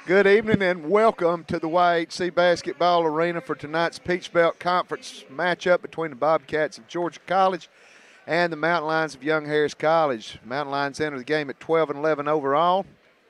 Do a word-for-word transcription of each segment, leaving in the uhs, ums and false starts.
Good evening and welcome to the Y H C Basketball Arena for tonight's Peach Belt Conference matchup between the Bobcats of Georgia College and the Mountain Lions of Young Harris College. Mountain Lions enter the game at twelve and eleven overall,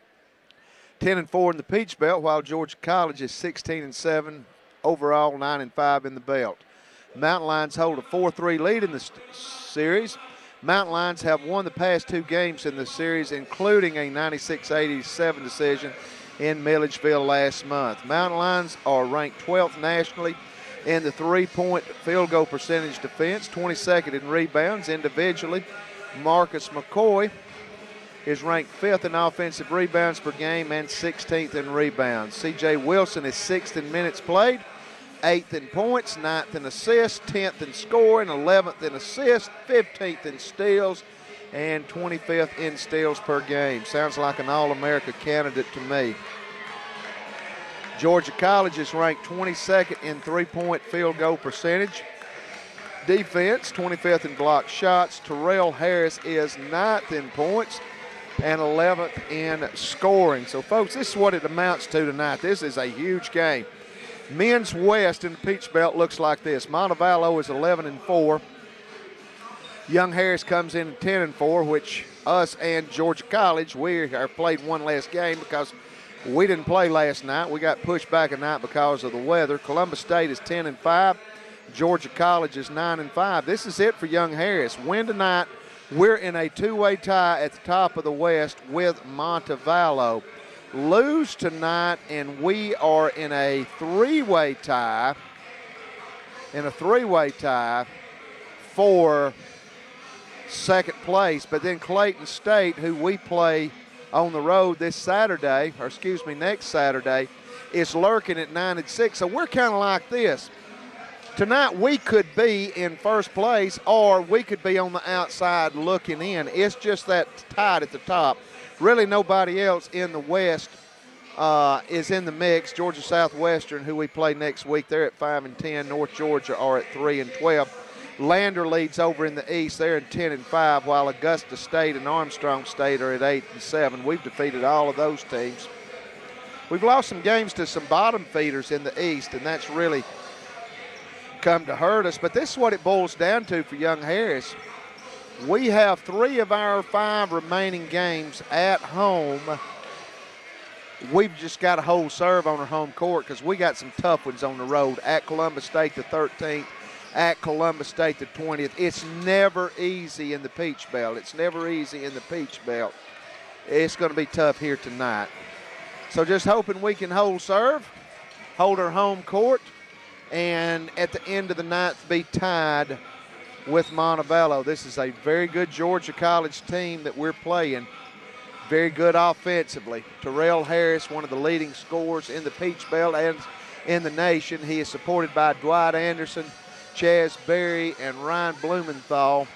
ten and four in the Peach Belt, while Georgia College is sixteen and seven overall, nine and five in the belt. Mountain Lions hold a four three lead in the series. Mountain Lions have won the past two games in the series, including a ninety-six eighty-seven decision in Milledgeville last month. Mountain Lions are ranked twelfth nationally in the three-point field goal percentage defense, twenty-second in rebounds individually. Marcus McCoy is ranked fifth in offensive rebounds per game and sixteenth in rebounds. C J Wilson is sixth in minutes played, eighth in points, ninth in assists, tenth in scoring, eleventh in assists, fifteenth in steals, and twenty-fifth in steals per game. Sounds like an All-America candidate to me. Georgia College is ranked twenty-second in three-point field goal percentage. Defense, twenty-fifth in block shots. Terrell Harris is ninth in points and eleventh in scoring. So, folks, this is what it amounts to tonight. This is a huge game. Men's West in the Peach Belt looks like this. Montevallo is eleven and four. Young Harris comes in at ten and four, which us and Georgia College, we are played one last game because we didn't play last night. We got pushed back a night because of the weather. Columbus State is ten and five. Georgia College is nine and five. This is it for Young Harris. Win tonight, we're in a two-way tie at the top of the West with Montevallo. Lose tonight, and we are in a three-way tie, in a three-way tie for second place. But then Clayton State, who we play on the road this Saturday, or excuse me, next Saturday, is lurking at nine and six. So we're kind of like this. Tonight we could be in first place, or we could be on the outside looking in. It's just that tied at the top. Really nobody else in the West uh, is in the mix. Georgia Southwestern, who we play next week, they're at five and ten. North Georgia are at three and twelve. Lander leads over in the East. They're at ten and five, while Augusta State and Armstrong State are at eight and seven. We've defeated all of those teams. We've lost some games to some bottom feeders in the East, and that's really come to hurt us. But this is what it boils down to for Young Harris. We have three of our five remaining games at home. We've just got to hold serve on our home court because we got some tough ones on the road. At Columbus State the thirteenth, at Columbus State the twentieth. It's never easy in the Peach Belt. It's never easy in the Peach Belt. It's going to be tough here tonight. So just hoping we can hold serve, hold our home court, and at the end of the ninth be tied with Montevallo. This is a very good Georgia College team that we're playing. Very good offensively. Terrell Harris, one of the leading scorers in the Peach Belt and in the nation. He is supported by Dwight Anderson, Chaz Berry, and Ryan Blumenthal.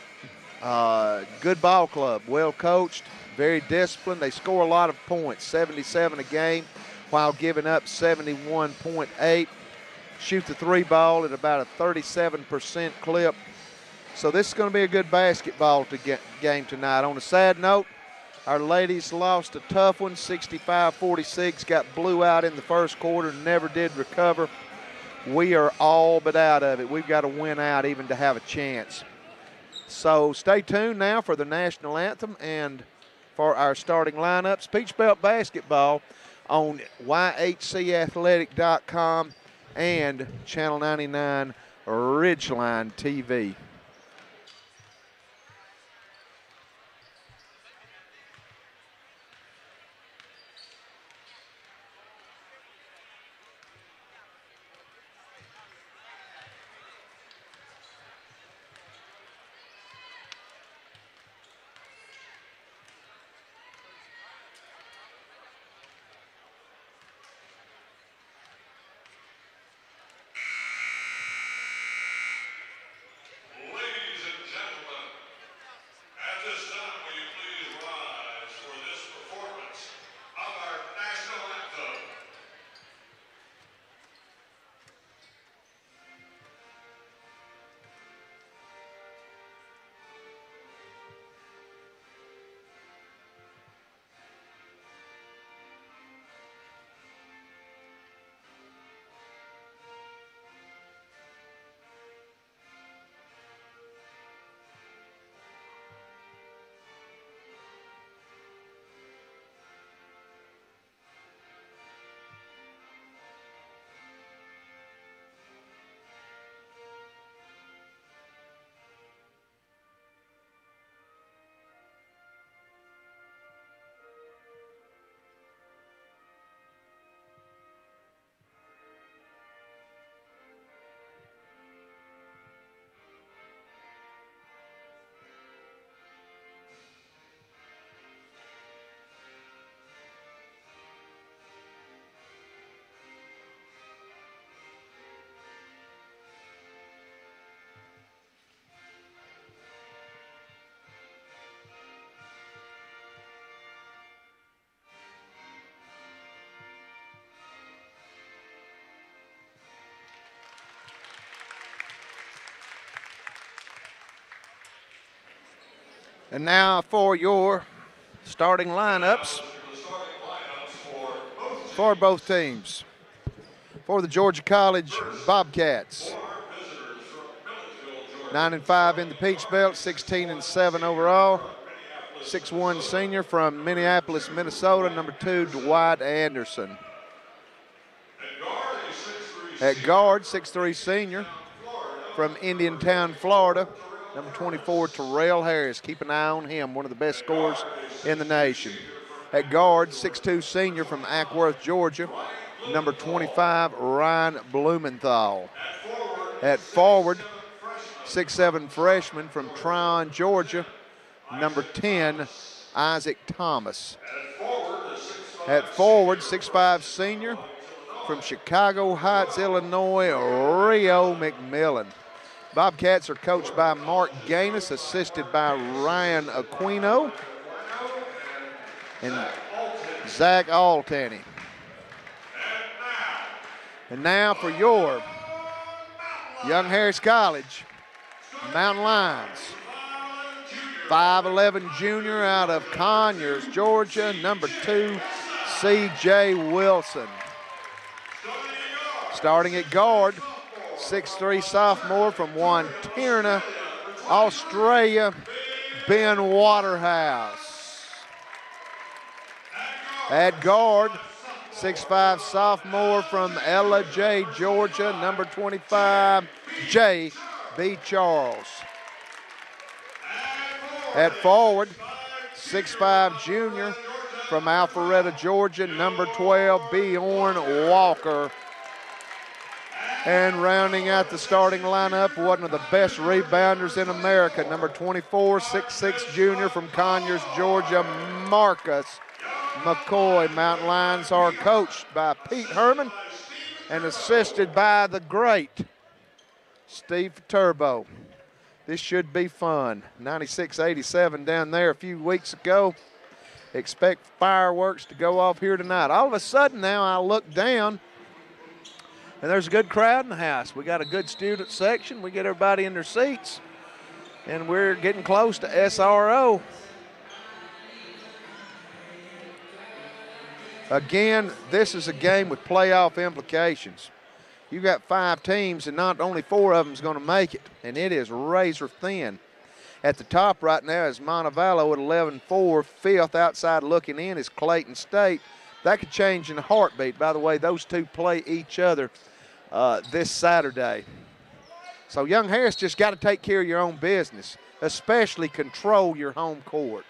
Uh, good ball club, well coached, very disciplined. They score a lot of points, seventy-seven a game, while giving up seventy-one point eight. Shoot the three ball at about a thirty-seven percent clip. So this is going to be a good basketball to get game tonight. On a sad note, our ladies lost a tough one, sixty-five forty-six, got blew out in the first quarter, never did recover. We are all but out of it. We've got to win out even to have a chance. So stay tuned now for the national anthem and for our starting lineups. Peach Belt basketball on Y H C athletic dot com and Channel ninety-nine Ridgeline T V. And now for your starting lineups for both teams. For the Georgia College Bobcats, nine and five in the Peach Belt, sixteen and seven overall. six one senior from Minneapolis, Minnesota, number two, Dwight Anderson. At guard, six three senior from Indiantown, Florida, number twenty-four, Terrell Harris. Keep an eye on him, one of the best scorers in the nation. At guard, six two senior from Ackworth, Georgia, number twenty-five, Ryan Blumenthal. At forward, six seven freshman from Tryon, Georgia, number ten, Isaac Thomas. At forward, six five senior from Chicago Heights, Illinois, Rio McMillan. Bobcats are coached by Mark Gaines, assisted by Ryan Aquino and Zach Altany. And now for your Young Harris College Mountain Lions. five eleven junior out of Conyers, Georgia, number two, C J Wilson. Starting at guard, six three sophomore from Wantirna, Australia, Ben Waterhouse. At guard, six five sophomore from Ella J, Georgia, number twenty-five, J B Charles. At forward, six five junior from Alpharetta, Georgia, number twelve, Bjorn Walker. And rounding out the starting lineup, one of the best rebounders in America, number twenty-four, six six junior from Conyers, Georgia, Marcus McCoy. Mountain Lions are coached by Pete Herman and assisted by the great Steve Turbo. This should be fun. ninety-six eighty-seven down there a few weeks ago. Expect fireworks to go off here tonight. All of a sudden now I look down, and there's a good crowd in the house. We got a good student section. We get everybody in their seats, and we're getting close to S R O. Again, this is a game with playoff implications. You got five teams, and not only four of them is going to make it, and it is razor thin. At the top right now is Montevallo at eleven four. Fifth outside looking in is Clayton State. That could change in a heartbeat. By the way, those two play each other uh, this Saturday. So Young Harris just got to take care of your own business, especially control your home court.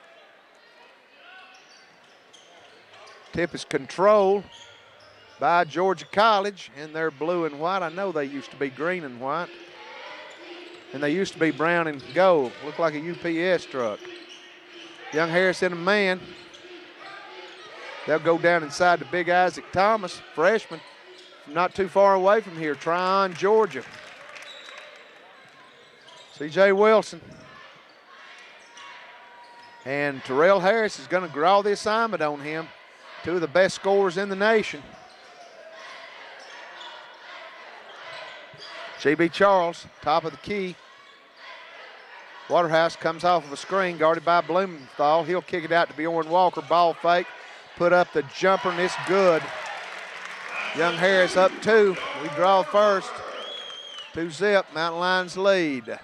Tip is controlled by Georgia College in their blue and white. I know they used to be green and white, and they used to be brown and gold. Look like a U P S truck. Young Harris in a man. They'll go down inside to Big Isaac Thomas, freshman, not too far away from here, Tryon, Georgia. C J Wilson. And Terrell Harris is going to draw the assignment on him. Two of the best scorers in the nation. J B Charles, top of the key. Waterhouse comes off of a screen, guarded by Blumenthal. He'll kick it out to Bjorn Walker, ball fake. Put up the jumper, and it's good. Young Harris up two. We draw first. Two zip, Mountain Lions lead.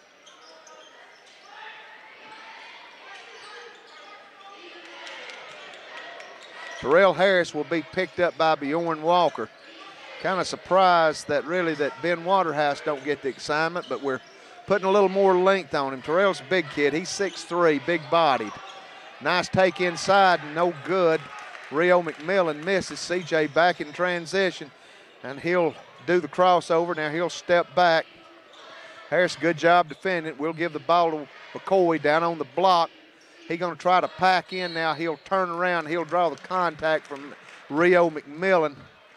Terrell Harris will be picked up by Bjorn Walker. Kind of surprised that really that Ben Waterhouse don't get the assignment, but we're putting a little more length on him. Terrell's a big kid. He's six three, big-bodied. Nice take inside, no good. Rio McMillan misses. C J back in transition, and he'll do the crossover. Now he'll step back. Harris, good job defending. We'll give the ball to McCoy down on the block. He's going to try to pack in now. He'll turn around. He'll draw the contact from Rio McMillan.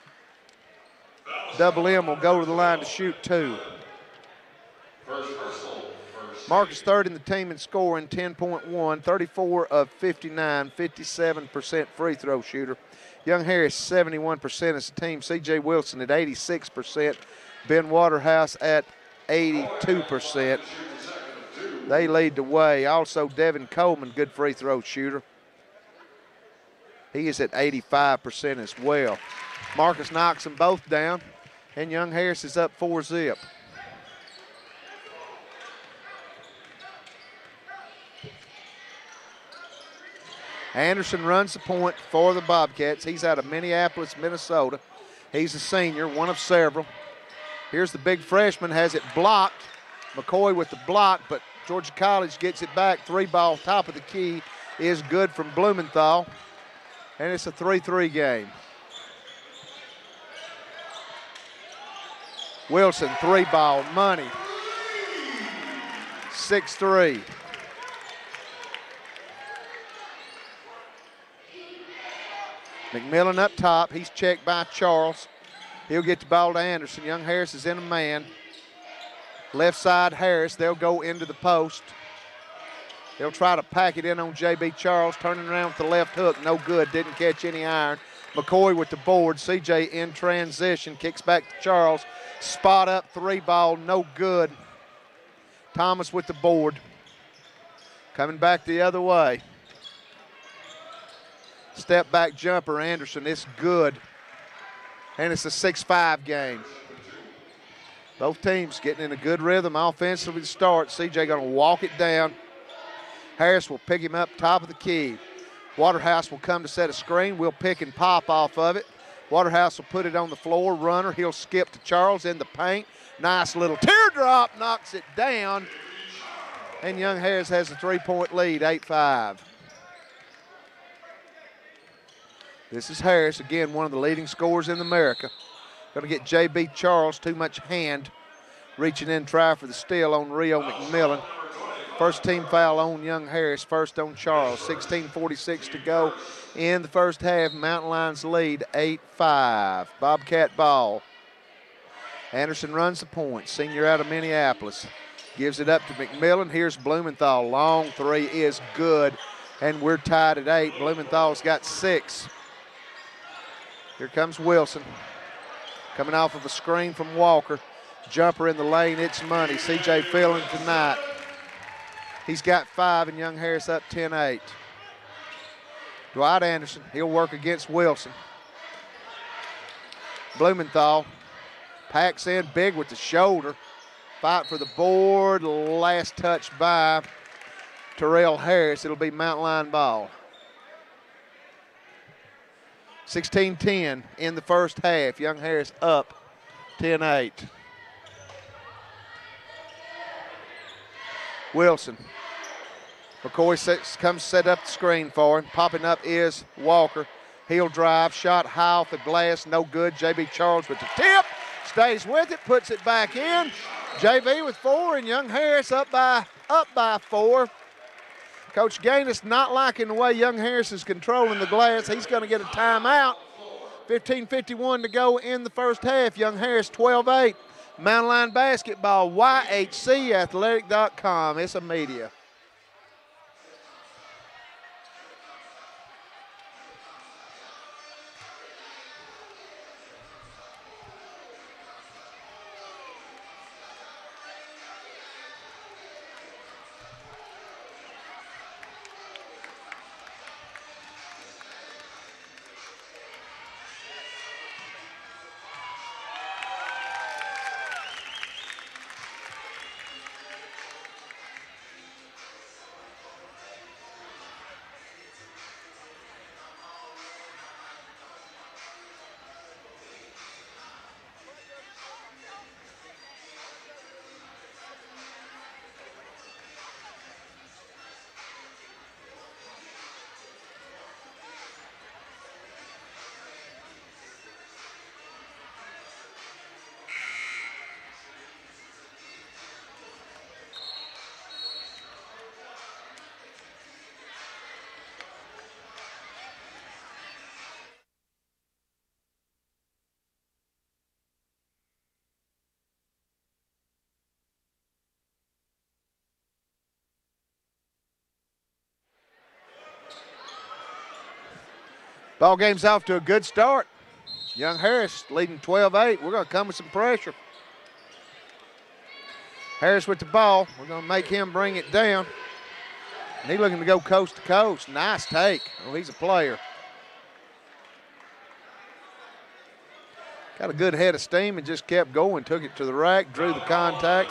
Double M will go to the line to shoot two. Marcus third in the team in scoring, ten point one, thirty-four of fifty-nine, fifty-seven percent free throw shooter. Young Harris, seventy-one percent as a team. C J Wilson at eighty-six percent. Ben Waterhouse at eighty-two percent. They lead the way. Also, Devin Coleman, good free throw shooter. He is at eighty-five percent as well. Marcus knocks them both down, and Young Harris is up four zip. Anderson runs the point for the Bobcats. He's out of Minneapolis, Minnesota. He's a senior, one of several. Here's the big freshman, has it blocked. McCoy with the block, but Georgia College gets it back. Three ball, top of the key is good from Blumenthal. And it's a three three game. Wilson, three ball, money. six three. McMillan up top. He's checked by Charles. He'll get the ball to Anderson. Young Harris is in a man. Left side Harris. They'll go into the post. They'll try to pack it in on J B Charles. Turning around with the left hook. No good. Didn't catch any iron. McCoy with the board. C J in transition. Kicks back to Charles. Spot up. Three ball. No good. Thomas with the board. Coming back the other way. Step back jumper, Anderson, it's good. And it's a six five game. Both teams getting in a good rhythm offensively to start. C J gonna walk it down. Harris will pick him up top of the key. Waterhouse will come to set a screen. We'll pick and pop off of it. Waterhouse will put it on the floor. Runner, he'll skip to Charles in the paint. Nice little teardrop, knocks it down. And Young Harris has a three-point lead, eight five. This is Harris, again, one of the leading scorers in America. Going to get J B Charles, too much hand. Reaching in, try for the steal on Rio McMillan. First team foul on Young Harris, first on Charles. sixteen forty-six to go in the first half. Mountain Lions lead eight five. Bobcat ball. Anderson runs the point, senior out of Minneapolis. Gives it up to McMillan. Here's Blumenthal. Long three is good, and we're tied at eight. Blumenthal's got six. Here comes Wilson. Coming off of a screen from Walker. Jumper in the lane, it's money. C J Phelan tonight. He's got five, and Young Harris up ten eight. Dwight Anderson, he'll work against Wilson. Blumenthal packs in big with the shoulder. Fight for the board, last touch by Terrell Harris. It'll be Mountain Lion ball. sixteen ten in the first half. Young Harris up ten eight. Wilson. McCoy sets, comes set up the screen for him. Popping up is Walker. He'll drive. Shot high off the glass. No good. J B Charles with the tip. Stays with it. Puts it back in. J B with four, and Young Harris up by, up by four. Coach Gaines not liking the way Young Harris is controlling the glass. He's going to get a timeout. fifteen fifty-one to go in the first half. Young Harris twelve eight. Mountain Lion basketball, Y H C athletic dot com. It's a media. Ball game's off to a good start. Young Harris leading twelve eight. We're going to come with some pressure. Harris with the ball. We're going to make him bring it down. And he's looking to go coast to coast. Nice take. Oh, he's a player. Got a good head of steam and just kept going. Took it to the rack, drew the contact.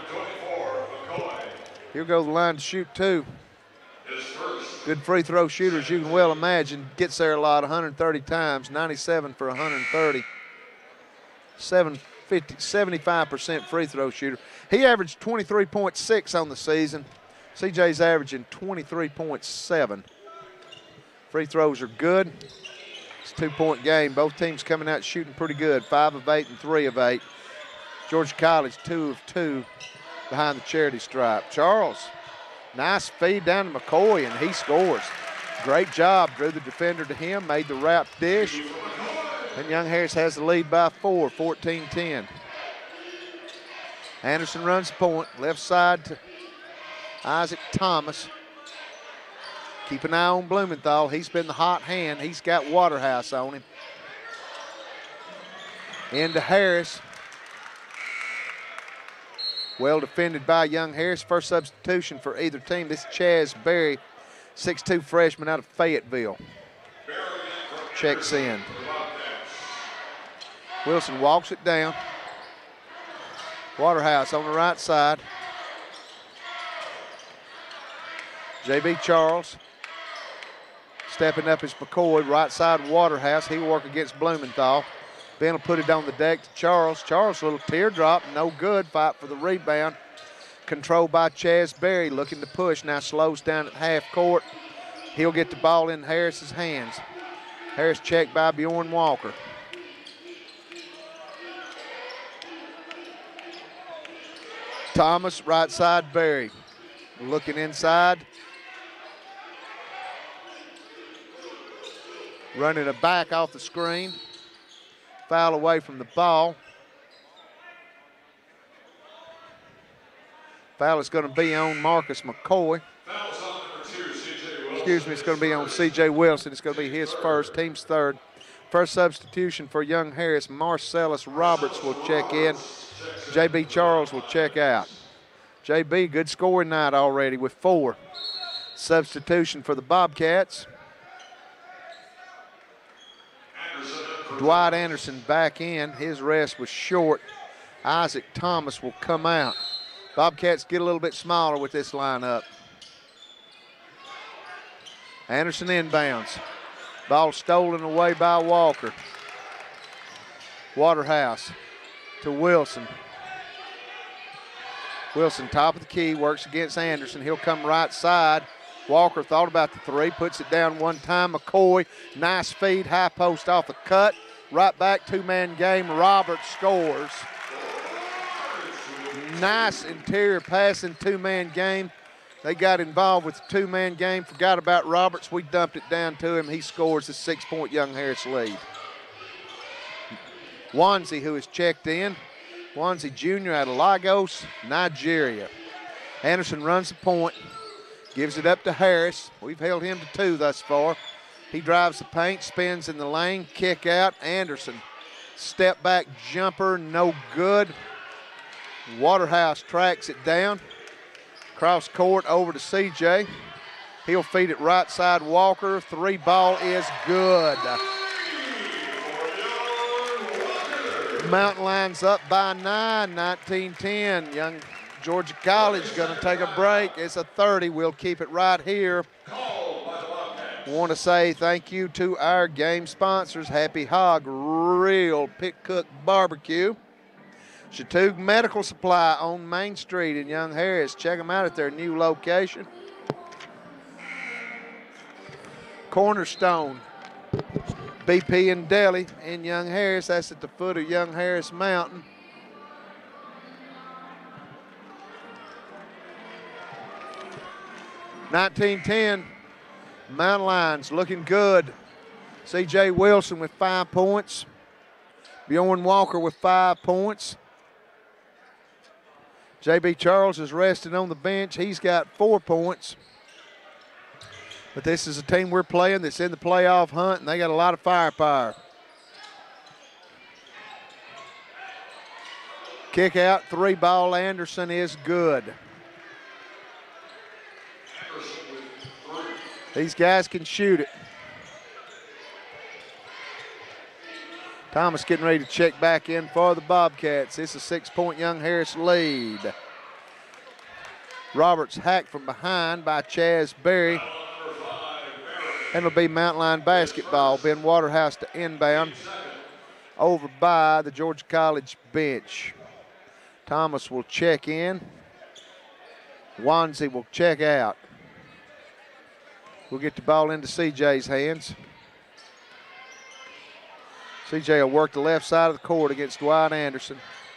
He'll go to the line to shoot two. Good free throw shooter, as you can well imagine. Gets there a lot, one hundred thirty times, ninety-seven for one hundred thirty. seven fifty, seventy-five percent free throw shooter. He averaged twenty-three point six on the season. C J's averaging twenty-three point seven. Free throws are good. It's a two-point game. Both teams coming out shooting pretty good. Five of eight and three of eight. Georgia College, two of two behind the charity stripe. Charles, nice feed down to McCoy, and he scores. Great job. Drew the defender to him, made the wrap dish. And Young Harris has the lead by four, fourteen ten. Anderson runs the point. Left side to Isaac Thomas. Keep an eye on Blumenthal. He's been the hot hand. He's got Waterhouse on him. Into Harris. Well defended by Young Harris. First substitution for either team. This is Chaz Berry, six two freshman out of Fayetteville. Checks in. Wilson walks it down. Waterhouse on the right side. J B Charles stepping up is McCoy. Right side Waterhouse. He will work against Blumenthal. Ben will put it on the deck to Charles. Charles, a little teardrop, no good. Fight for the rebound. Controlled by Chaz Berry, looking to push. Now slows down at half court. He'll get the ball in Harris's hands. Harris checked by Bjorn Walker. Thomas, right side Berry. Looking inside. Running it back off the screen. Foul away from the ball. Foul is going to be on Marcus McCoy. Excuse me, it's going to be on C J Wilson. It's going to be his first, team's third. First substitution for Young Harris, Marcellus Roberts will check in. J B Charles will check out. J B, good scoring night already with four. Substitution for the Bobcats. Dwight Anderson back in. His rest was short. Isaac Thomas will come out. Bobcats get a little bit smaller with this lineup. Anderson inbounds. Ball stolen away by Walker. Waterhouse to Wilson. Wilson, top of the key, works against Anderson. He'll come right side. Walker thought about the three, puts it down one time. McCoy, nice feed, high post off the cut. Right back, two-man game. Roberts scores. Nice interior passing, two-man game. They got involved with the two-man game, forgot about Roberts. We dumped it down to him. He scores the six-point Young Harris lead. Wanzi, who has checked in. Wanzi Junior out of Lagos, Nigeria. Anderson runs the point, gives it up to Harris. We've held him to two thus far. He drives the paint, spins in the lane, kick out. Anderson, step back jumper, no good. Waterhouse tracks it down. Cross court over to C J. He'll feed it right side Walker. Three ball is good. Mountain Lions up by nine, nineteen ten. Young Georgia College going to take a break. It's a thirty. We'll keep it right here. Want to say thank you to our game sponsors, Happy Hog Real Pit Cook Barbecue, Chatoog Medical Supply on Main Street in Young Harris. Check them out at their new location. Cornerstone B P and Deli in Young Harris. That's at the foot of Young Harris Mountain. nineteen ten, Mountain Lions looking good. C J Wilson with five points. Bjorn Walker with five points. J B Charles is resting on the bench. He's got four points. But this is a team we're playing that's in the playoff hunt, and they got a lot of firepower. Kick out, three ball. Anderson is good. These guys can shoot it. Thomas getting ready to check back in for the Bobcats. It's a six-point Young Harris lead. Roberts hacked from behind by Chaz Berry. And it'll be Mountain Line basketball. Ben Waterhouse to inbound over by the Georgia College bench. Thomas will check in. Wanzi will check out. We'll get the ball into C J's hands. C J will work the left side of the court against Dwight Anderson.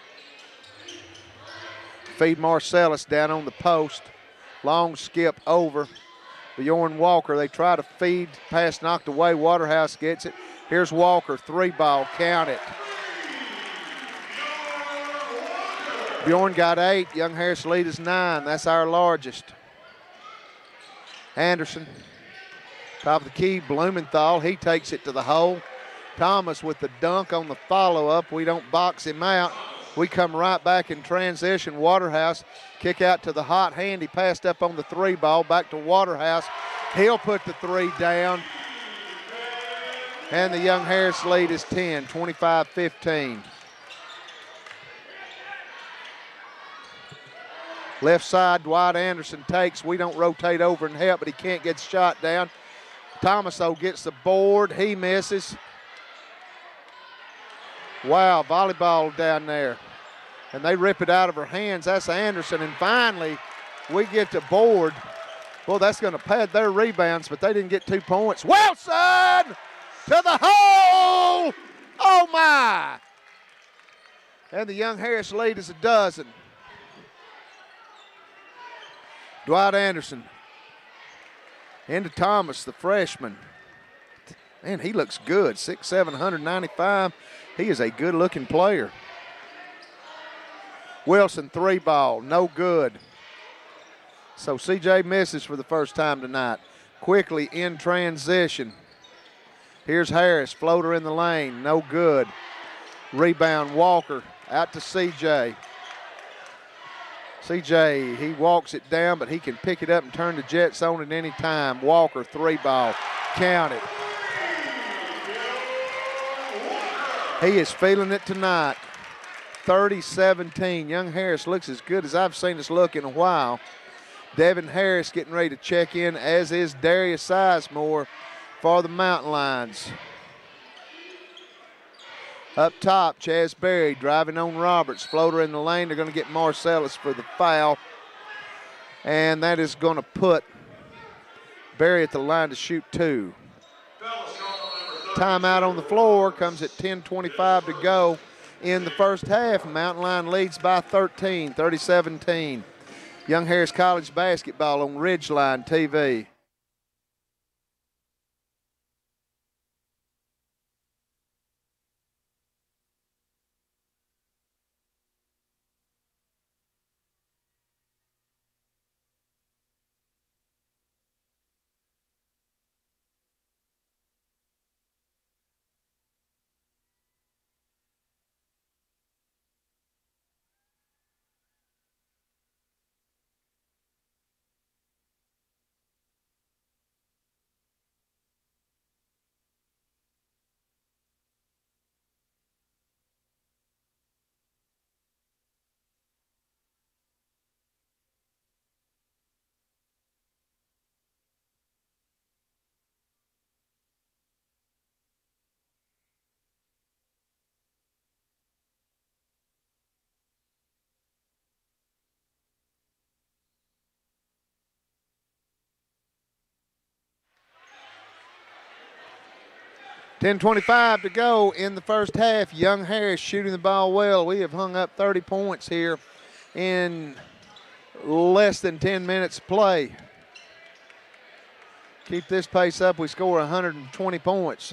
Feed Marcellus down on the post. Long skip over. Bjorn Walker, they try to feed, pass knocked away. Waterhouse gets it. Here's Walker, three ball, count it. Bjorn got eight. Young Harris lead is nine. That's our largest. Anderson, top of the key, Blumenthal. He takes it to the hole. Thomas with the dunk on the follow-up. We don't box him out. We come right back in transition. Waterhouse, kick out to the hot hand. He passed up on the three ball, back to Waterhouse. He'll put the three down. And the Young Harris lead is ten, twenty-five fifteen. Left side, Dwight Anderson takes. We don't rotate over and help, but he can't get the shot down. Thomas, though, gets the board. He misses. Wow, volleyball down there. And they rip it out of her hands. That's Anderson. And finally, we get the board. Well, that's going to pad their rebounds, but they didn't get two points. Wilson to the hole. Oh, my. And the Young Harris lead is a dozen. Dwight Anderson into Thomas, the freshman. Man, he looks good. six seven, one ninety-five. He is a good-looking player. Wilson, three ball, no good. So C J misses for the first time tonight. Quickly in transition. Here's Harris, floater in the lane, no good. Rebound, Walker, out to C J. C J, he walks it down, but he can pick it up and turn the Jets on at any time. Walker, three ball, count it. He is feeling it tonight. thirty seventeen. Young Harris looks as good as I've seen us look in a while. Devin Harris getting ready to check in, as is Darius Sizemore for the Mountain Lions. Up top, Chaz Berry driving on Roberts. Floater in the lane. They're going to get Marcellus for the foul. And that is going to put Berry at the line to shoot two. Timeout on the floor comes at ten twenty-five to go in the first half. Mountain Line leads by thirteen, thirty seventeen. Young Harris College basketball on Ridgeline T V. ten twenty-five to go in the first half. Young Harris shooting the ball well. We have hung up thirty points here in less than ten minutes play. Keep this pace up, we score one hundred twenty points.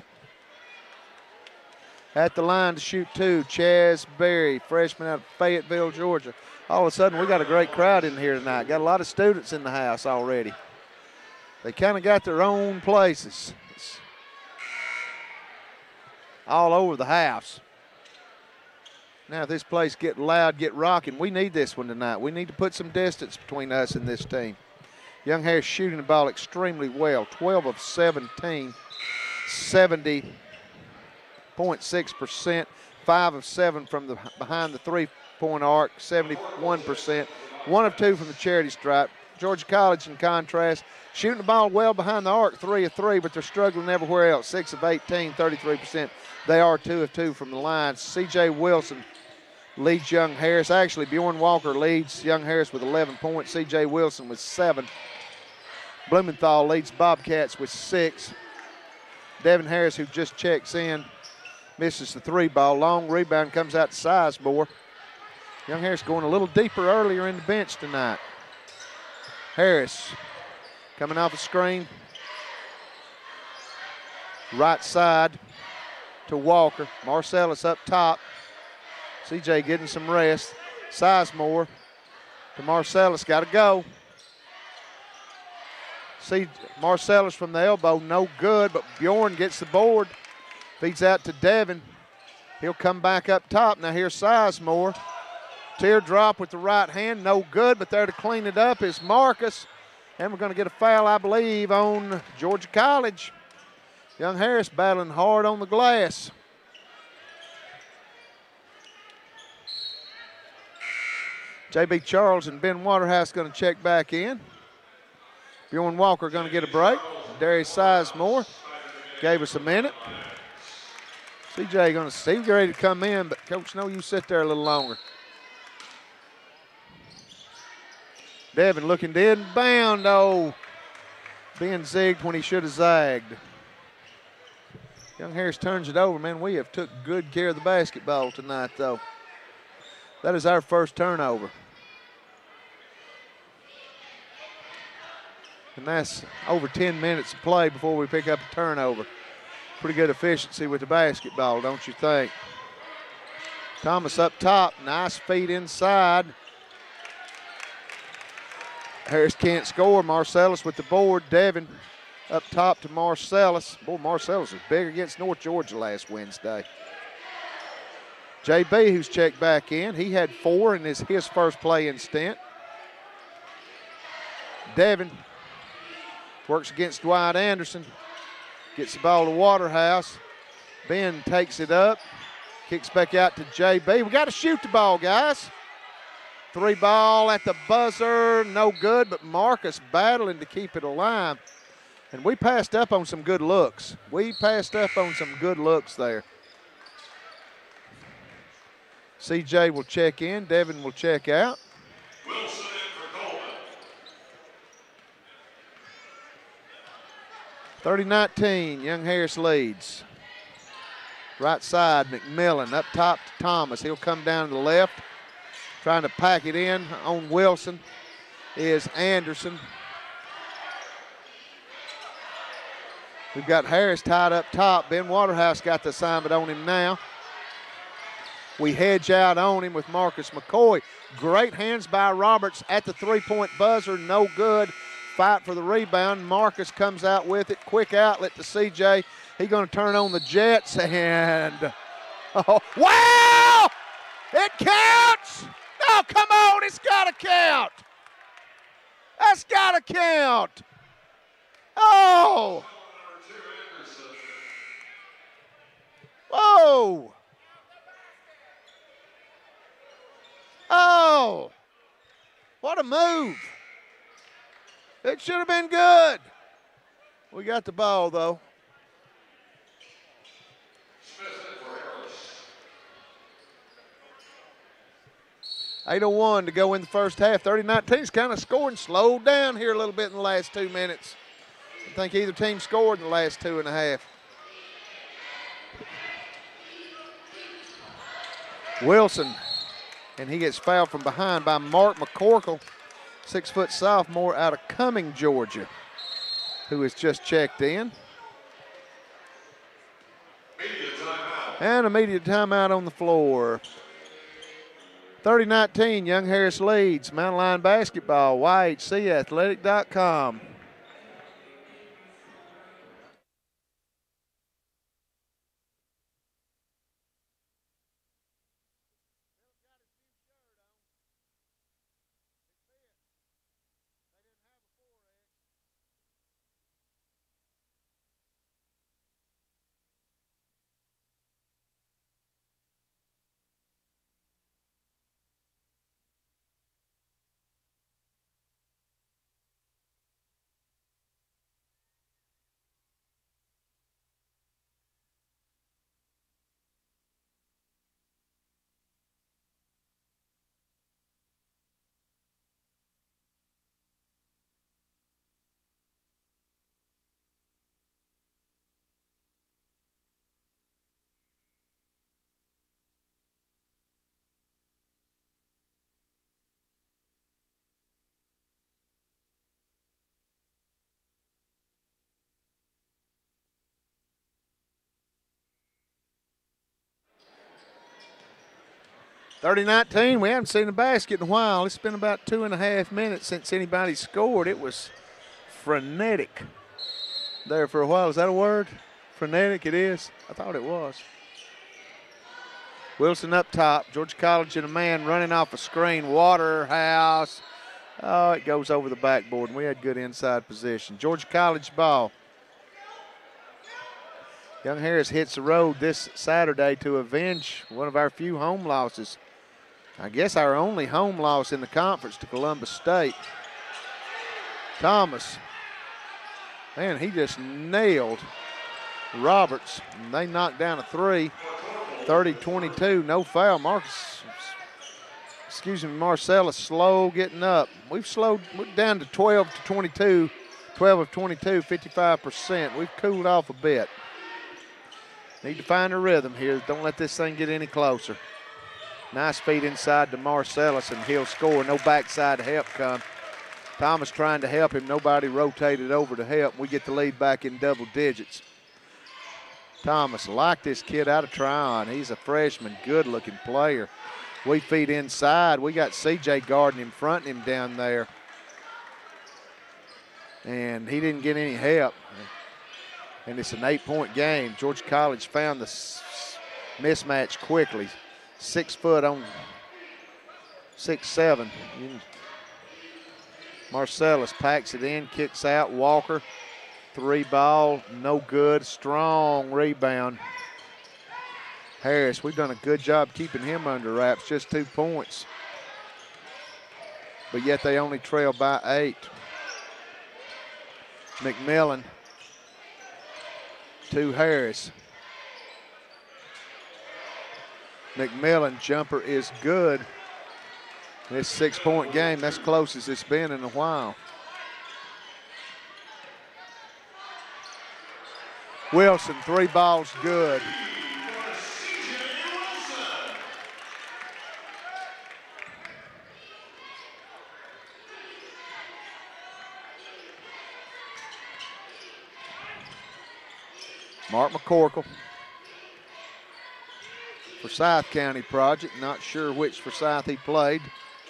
At the line to shoot two, Chaz Berry, freshman out of Fayetteville, Georgia. All of a sudden, we got a great crowd in here tonight. Got a lot of students in the house already. They kind of got their own places. It's all over the house. Now, if this place get loud, get rocking, we need this one tonight. We need to put some distance between us and this team. Young Harris shooting the ball extremely well, twelve of seventeen, seventy point six percent, five of seven from the behind the three-point arc, seventy-one percent, one of two from the charity stripe. Georgia College, in contrast, shooting the ball well behind the arc, three of three, but they're struggling everywhere else, six of eighteen, thirty-three percent. They are two of two from the line. C J Wilson leads Young Harris. Actually, Bjorn Walker leads Young Harris with eleven points. C J Wilson with seven. Blumenthal leads Bobcats with six. Devin Harris, who just checks in, misses the three ball. Long rebound comes out to Sizemore. Young Harris going a little deeper earlier in the bench tonight. Harris coming off a screen. Right side to Walker. Marcellus up top. C J getting some rest. Sizemore to Marcellus, got to go. See Marcellus from the elbow, no good, but Bjorn gets the board. Feeds out to Devin. He'll come back up top. Now here's Sizemore. Teardrop with the right hand, no good, but there to clean it up is Marcus. And we're going to get a foul, I believe, on Georgia College. Young Harris battling hard on the glass. J B Charles and Ben Waterhouse going to check back in. Bjorn Walker going to get a break. Darius Sizemore gave us a minute. C J going to see, he's ready to come in, but Coach, no, you sit there a little longer. Devin looking dead and bound. Oh, being zigged when he should have zagged. Young Harris turns it over. Man, we have took good care of the basketball tonight, though. That is our first turnover. And that's over ten minutes of play before we pick up a turnover. Pretty good efficiency with the basketball, don't you think? Thomas up top, nice feed inside. Harris can't score. Marcellus with the board. Devin up top to Marcellus. Boy, Marcellus was big against North Georgia last Wednesday. J B, who's checked back in, he had four in his, his first play-in stint. Devin works against Dwight Anderson. Gets the ball to Waterhouse. Ben takes it up. Kicks back out to J B. We got to shoot the ball, guys. Three ball at the buzzer, no good, but Marcus battling to keep it alive. And we passed up on some good looks. We passed up on some good looks there. C J will check in, Devin will check out. Wilson in for Coleman. thirty nineteen, Young Harris leads. Right side, McMillan up top to Thomas. He'll come down to the left. Trying to pack it in on Wilson is Anderson. We've got Harris tied up top. Ben Waterhouse got the assignment on him now. We hedge out on him with Marcus McCoy. Great hands by Roberts at the three-point buzzer, no good. Fight for the rebound. Marcus comes out with it. Quick outlet to C J. He's going to turn on the Jets, and oh, wow! It counts! Oh, come on, it's got to count. That's got to count. Oh. Whoa. Oh. What a move. It should have been good. We got the ball, though. eight oh one to go in the first half. thirty nineteen's kind of scoring slowed down here a little bit in the last two minutes. I think either team scored in the last two and a half. Wilson, and he gets fouled from behind by Mark McCorkle, six-foot sophomore out of Cumming, Georgia, who has just checked in. And immediate timeout on the floor. thirty nineteen, Young Harris leads. Mountain Lion Basketball, Y H C athletic dot com. thirty nineteen, we haven't seen a basket in a while. It's been about two and a half minutes since anybody scored. It was frenetic there for a while. Is that a word? Frenetic it is? I thought it was. Wilson up top. Georgia College and a man running off a screen. Waterhouse. Oh, it goes over the backboard, and we had good inside position. Georgia College ball. Young Harris hits the road this Saturday to avenge one of our few home losses. I guess our only home loss in the conference to Columbus State. Thomas. Man, he just nailed Roberts. And they knocked down a three. thirty twenty-two, no foul. Marcus, excuse me, Marcellus slow getting up. We've slowed we're down to twelve to twenty-two, twelve of twenty-two, fifty-five percent. We've cooled off a bit. Need to find a rhythm here. Don't let this thing get any closer. Nice feed inside to Marcellus, and he'll score. No backside help come. Thomas trying to help him. Nobody rotated over to help. We get the lead back in double digits. Thomas, like this kid out of Tryon. He's a freshman, good-looking player. We feed inside. We got C J guarding him, fronting him down there. And he didn't get any help. And it's an eight-point game. Georgia College found the mismatch quickly. Six foot on six, seven. Marcellus packs it in, kicks out. Walker, three ball, no good. Strong rebound. Harris, we've done a good job keeping him under wraps, just two points. But yet they only trail by eight. McMillan to Harris. McMillan jumper is good. This six-point game, that's close as it's been in a while. Wilson, three balls good. Mark McCorkle. Forsyth County project, not sure which Forsyth he played.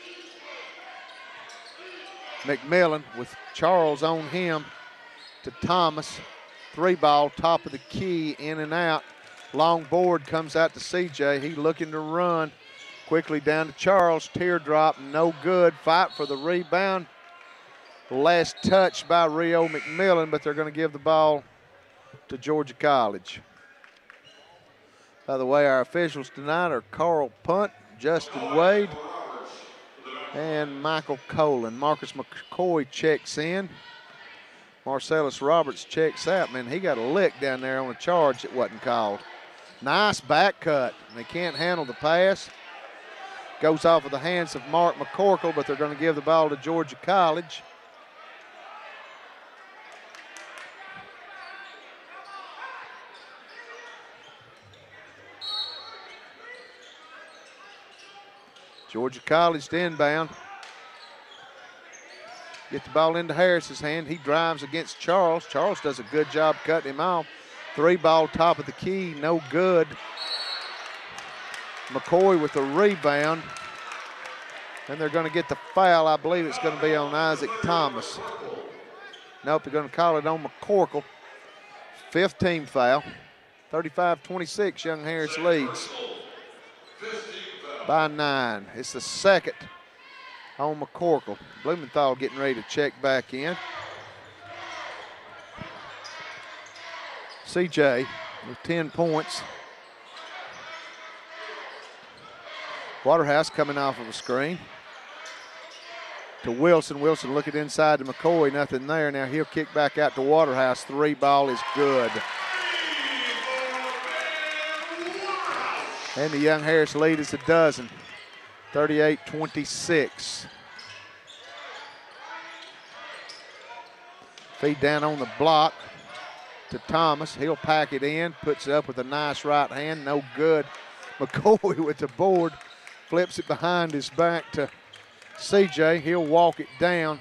McMillan with Charles on him to Thomas. Three ball, top of the key, in and out. Long board comes out to C J. He looking to run. Quickly down to Charles. Teardrop, no good. Fight for the rebound. Last touch by Rio McMillan, but they're going to give the ball to Georgia College. By the way, our officials tonight are Carl Punt, Justin Wade, and Michael Colin. Marcus McCoy checks in. Marcellus Roberts checks out. Man, he got a lick down there on a charge that wasn't called. Nice back cut. They can't handle the pass. Goes off of the hands of Mark McCorkle, but they're going to give the ball to Georgia College. Georgia College to inbound. Get the ball into Harris's hand. He drives against Charles. Charles does a good job cutting him off. Three ball, top of the key, no good. McCoy with the rebound. And they're going to get the foul. I believe it's going to be on Isaac Thomas. Nope, they're going to call it on McCorkle. Fifth team foul. thirty-five twenty-six, Young Harris leads by nine. It's the second on McCorkle. Blumenthal getting ready to check back in. C J with ten points. Waterhouse coming off of a screen to Wilson. Wilson looking inside to McCoy, nothing there. Now he'll kick back out to Waterhouse. Three ball is good. And the Young Harris lead is a dozen, thirty-eight twenty-six. Feed down on the block to Thomas. He'll pack it in, puts it up with a nice right hand, no good. McCoy with the board, flips it behind his back to C J. He'll walk it down.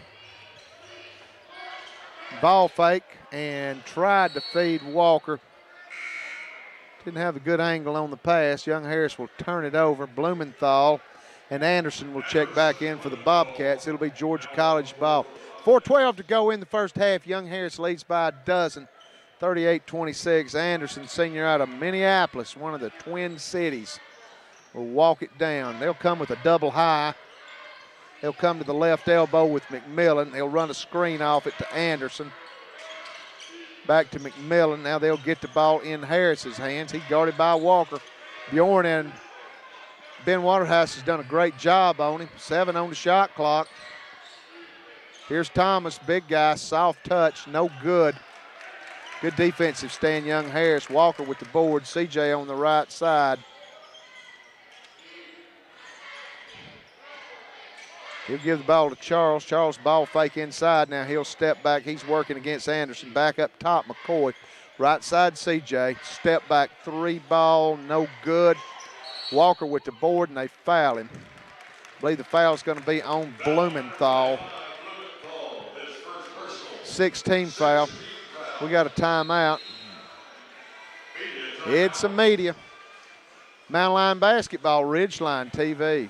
Ball fake and tried to feed Walker. Didn't have a good angle on the pass. Young Harris will turn it over. Blumenthal and Anderson will check back in for the Bobcats. It'll be Georgia College ball. four twelve to go in the first half. Young Harris leads by a dozen, thirty-eight twenty-six. Anderson, senior out of Minneapolis, one of the Twin Cities, will walk it down. They'll come with a double high. They'll come to the left elbow with McMillan. They'll run a screen off it to Anderson. Back to McMillan. Now they'll get the ball in Harris's hands. He's guarded by Walker. Bjorn and Ben Waterhouse has done a great job on him. Seven on the shot clock. Here's Thomas, big guy, soft touch, no good. Good defensive stand, Young Harris. Walker with the board, C J on the right side. He'll give the ball to Charles. Charles ball fake inside. Now he'll step back. He's working against Anderson. Back up top, McCoy. Right side, C J. Step back three ball, no good. Walker with the board, and they foul him. I believe the foul is going to be on Blumenthal. sixteen foul. We got a timeout. It's a media. Mountain Line Basketball, Ridgeline T V.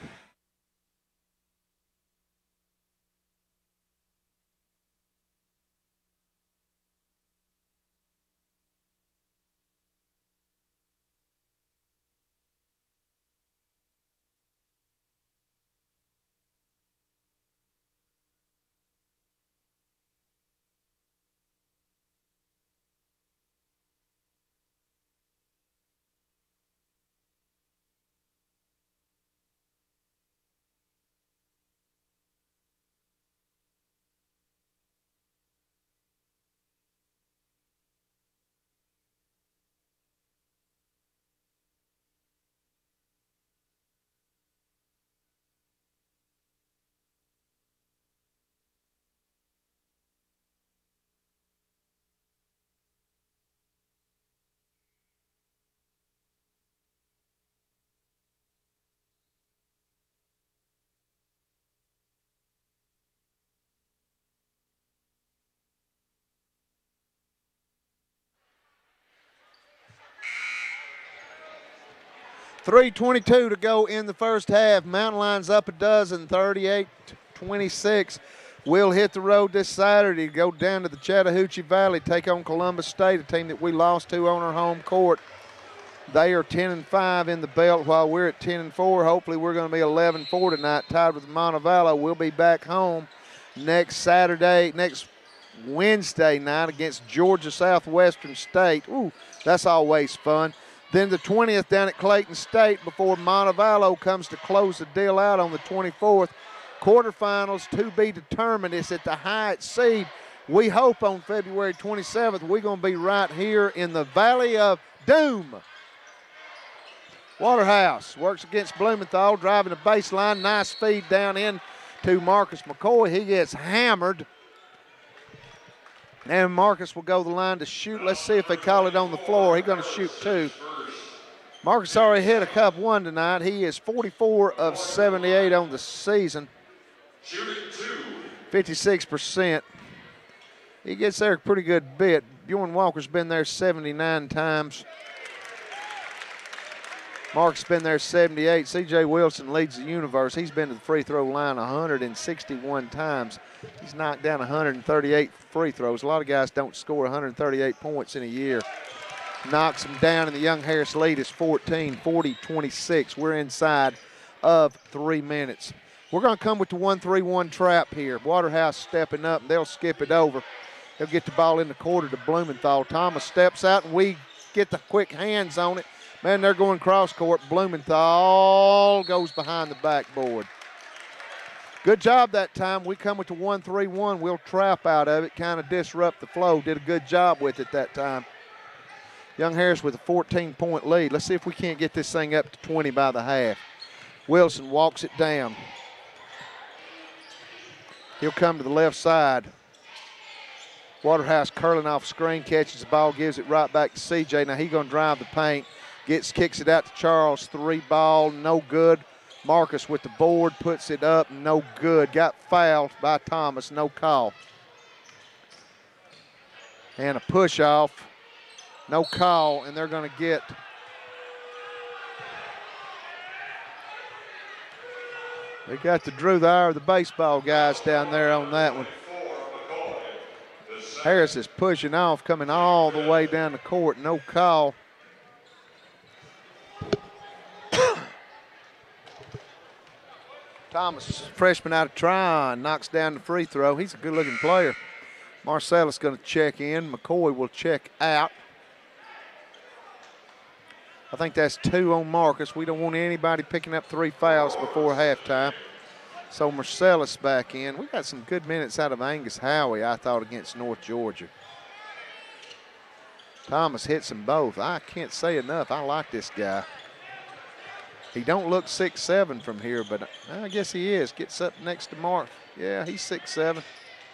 three twenty-two to go in the first half. Mountain Lions up a dozen, thirty-eight twenty-six. We'll hit the road this Saturday to go down to the Chattahoochee Valley, take on Columbus State, a team that we lost to on our home court. They are ten and five in the belt while we're at ten and four. Hopefully we're going to be eleven four tonight, tied with Montevallo. We'll be back home next Saturday, next Wednesday night against Georgia Southwestern State. Ooh, that's always fun. Then the twentieth down at Clayton State before Montevallo comes to close the deal out on the twenty-fourth. Quarterfinals to be determined. It's at the Hyatt seed. We hope on February twenty-seventh we're going to be right here in the Valley of Doom. Waterhouse works against Blumenthal, driving the baseline. Nice feed down in to Marcus McCoy. He gets hammered. And Marcus will go the line to shoot. Let's see if they call it on the floor. He's going to shoot two. Marcus already hit a cup one tonight. He is forty-four of seventy-eight on the season. fifty-six percent. He gets there a pretty good bit. Bjorn Walker's been there seventy-nine times. Mark's been there seventy-eight. C J Wilson leads the universe. He's been to the free throw line one hundred sixty-one times. He's knocked down one hundred thirty-eight free throws. A lot of guys don't score one hundred thirty-eight points in a year. Knocks him down, and the Young Harris lead is fourteen, forty twenty-six. We're inside of three minutes. We're going to come with the one three one trap here. Waterhouse stepping up, and they'll skip it over. They'll get the ball in the quarter to Blumenthal. Thomas steps out, and we get the quick hands on it. Man, they're going cross court. Blumenthal goes behind the backboard. Good job that time. We come with the one three one. We'll trap out of it, kind of disrupt the flow. Did a good job with it that time. Young Harris with a fourteen-point lead. Let's see if we can't get this thing up to twenty by the half. Wilson walks it down. He'll come to the left side. Waterhouse curling off screen, catches the ball, gives it right back to C J. Now he's going to drive the paint. Gets, kicks it out to Charles. Three ball, no good. Marcus with the board, puts it up, no good. Got fouled by Thomas, no call. And a push off, no call, and they're going to get They got the Drew Thyer, the baseball guys down there on that one. Harris is pushing off, coming all the way down the court. No call. Thomas, freshman out of Tryon, knocks down the free throw. He's a good-looking player. Marcellus going to check in. McCoy will check out. I think that's two on Marcus. We don't want anybody picking up three fouls before halftime. So Marcellus back in. We got some good minutes out of Angus Howie, I thought, against North Georgia. Thomas hits them both. I can't say enough. I like this guy. He don't look six seven from here, but I guess he is. Gets up next to Mark. Yeah, he's six seven.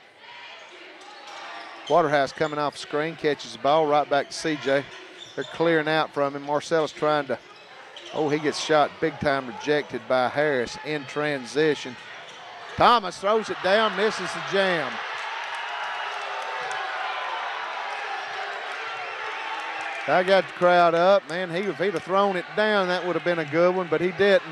Waterhouse coming off screen, catches the ball right back to C J. They're clearing out from him. Marcellus trying to, oh, he gets shot big time, rejected by Harris in transition. Thomas throws it down, misses the jam. I got the crowd up. Man, he, if he'd have thrown it down, that would have been a good one, but he didn't.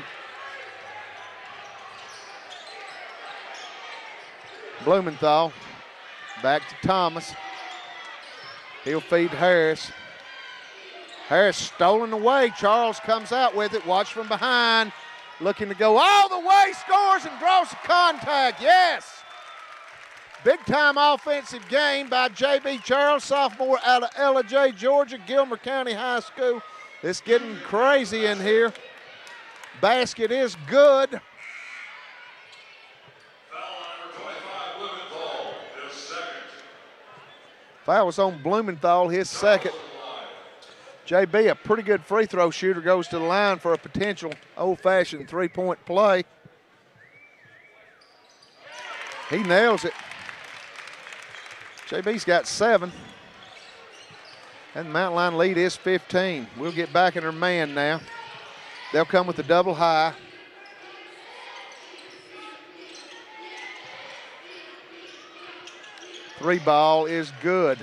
Blumenthal back to Thomas. He'll feed Harris. Harris stolen away. Charles comes out with it. Watch from behind. Looking to go all the way. Scores and draws the contact. Yes. Big time offensive game by J B Charles, sophomore out of L J, Georgia, Gilmer County High School. It's getting crazy in here. Basket is good. Foul number twenty-five, Blumenthal, his second. Foul was on Blumenthal, his second. J B, a pretty good free throw shooter, goes to the line for a potential old-fashioned three-point play. He nails it. J B's got seven. And the Mountain Line lead is fifteen. We'll get back in our man now. They'll come with a double high. Three ball is good.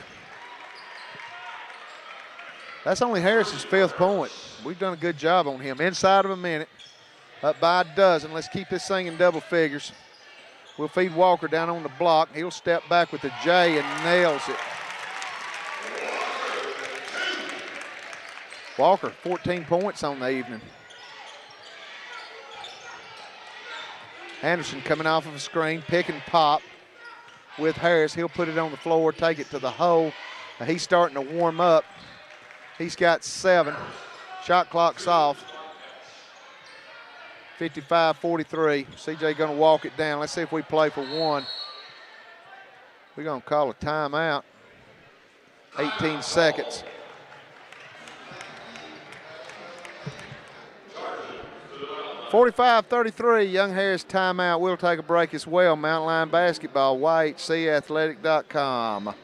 That's only Harris's fifth point. We've done a good job on him. Inside of a minute, up by a dozen. Let's keep this thing in double figures. We'll feed Walker down on the block. He'll step back with a J and nails it. Walker, fourteen points on the evening. Anderson coming off of a screen, pick and pop with Harris. He'll put it on the floor, take it to the hole. Now he's starting to warm up. He's got seven. Shot clock's off. fifty-five forty-three. C J going to walk it down. Let's see if we play for one. We're going to call a timeout. eighteen seconds. forty-five thirty-three, Young Harris timeout. We'll take a break as well. Mountain Line Basketball, Y H C athletic dot com.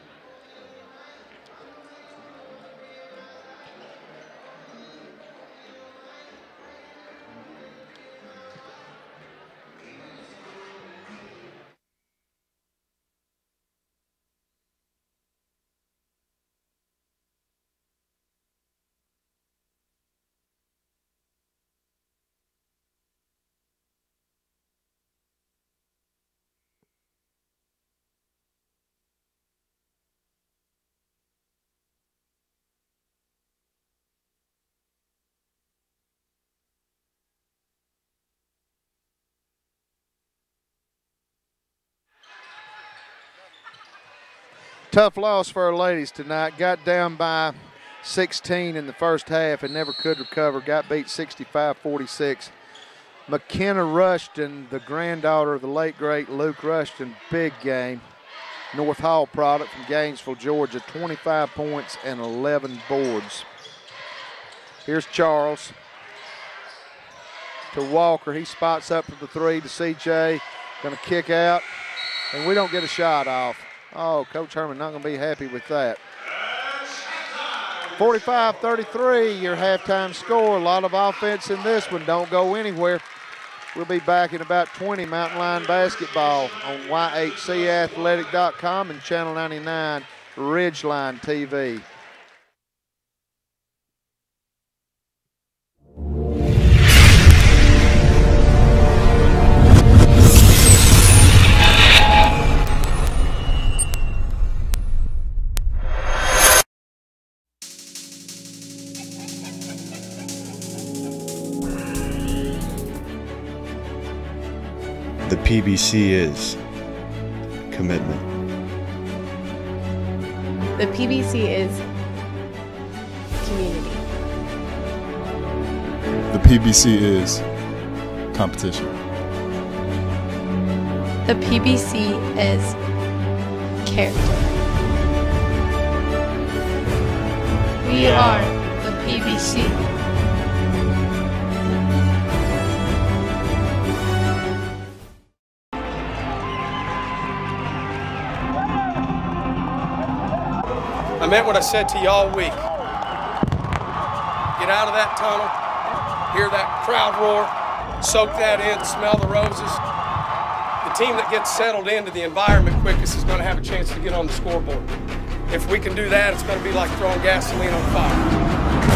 Tough loss for our ladies tonight. Got down by sixteen in the first half and never could recover. Got beat sixty-five forty-six. McKenna Rushton, the granddaughter of the late, great Luke Rushton, big game. North Hall product from Gainesville, Georgia, twenty-five points and eleven boards. Here's Charles to Walker. He spots up for the three to C J. Going to kick out, and we don't get a shot off. Oh, Coach Herman not going to be happy with that. forty-five thirty-three, your halftime score. A lot of offense in this one. Don't go anywhere. We'll be back in about twenty. Mountain Line Basketball on Y H C athletic dot com and Channel ninety-nine Ridgeline T V. The P B C is commitment. The P B C is community. The P B C is competition. The P B C is character. We are the P B C. I meant what I said to you all week. Get out of that tunnel, hear that crowd roar, soak that in, smell the roses. The team that gets settled into the environment quickest is going to have a chance to get on the scoreboard. If we can do that, it's going to be like throwing gasoline on fire.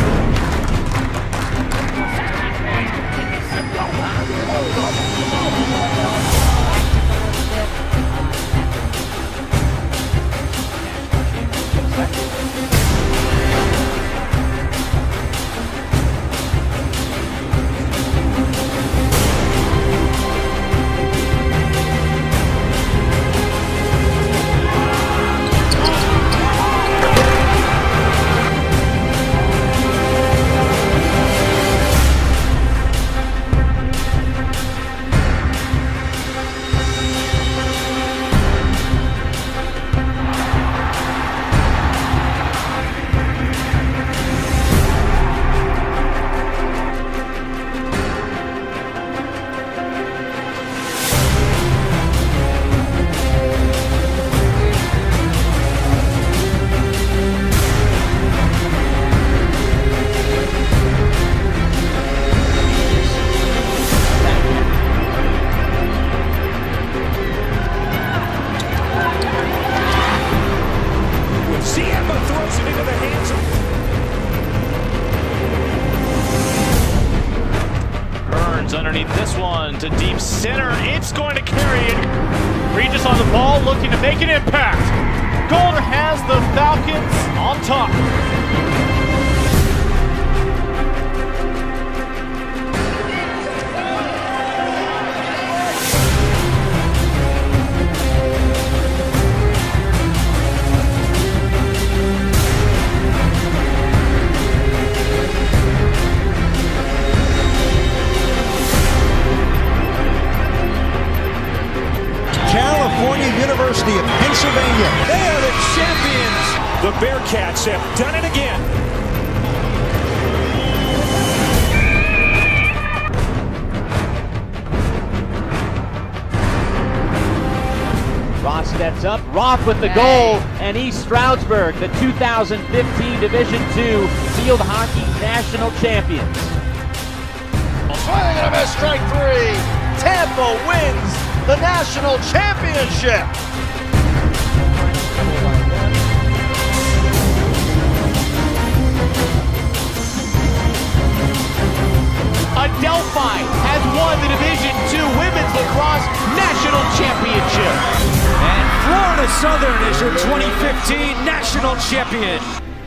Underneath this one to deep center. It's going to carry it. Regis on the ball looking to make an impact. Golder has the Falcons on top. University of Pennsylvania. They are the champions. The Bearcats have done it again. Ross steps up, Roth with the goal, and East Stroudsburg, the two thousand fifteen Division two Field Hockey National Champions. Swing and a miss, strike three. Tampa wins the national championship. Adelphi has won the Division two Women's Lacrosse National Championship. And Florida Southern is your twenty fifteen national champion.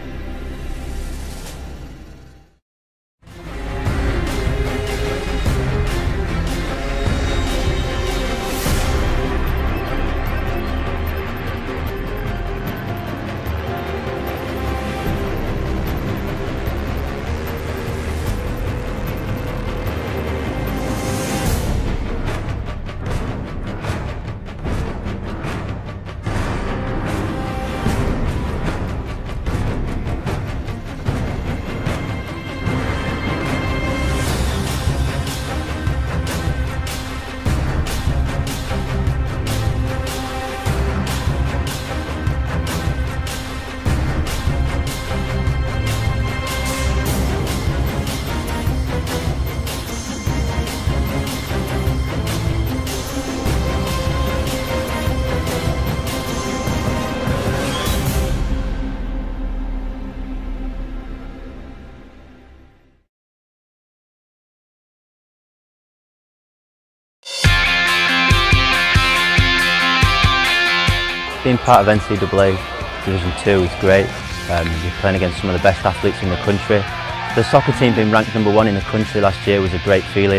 Being part of N C double A Division two is great. Um, you're playing against some of the best athletes in the country. The soccer team being ranked number one in the country last year was a great feeling.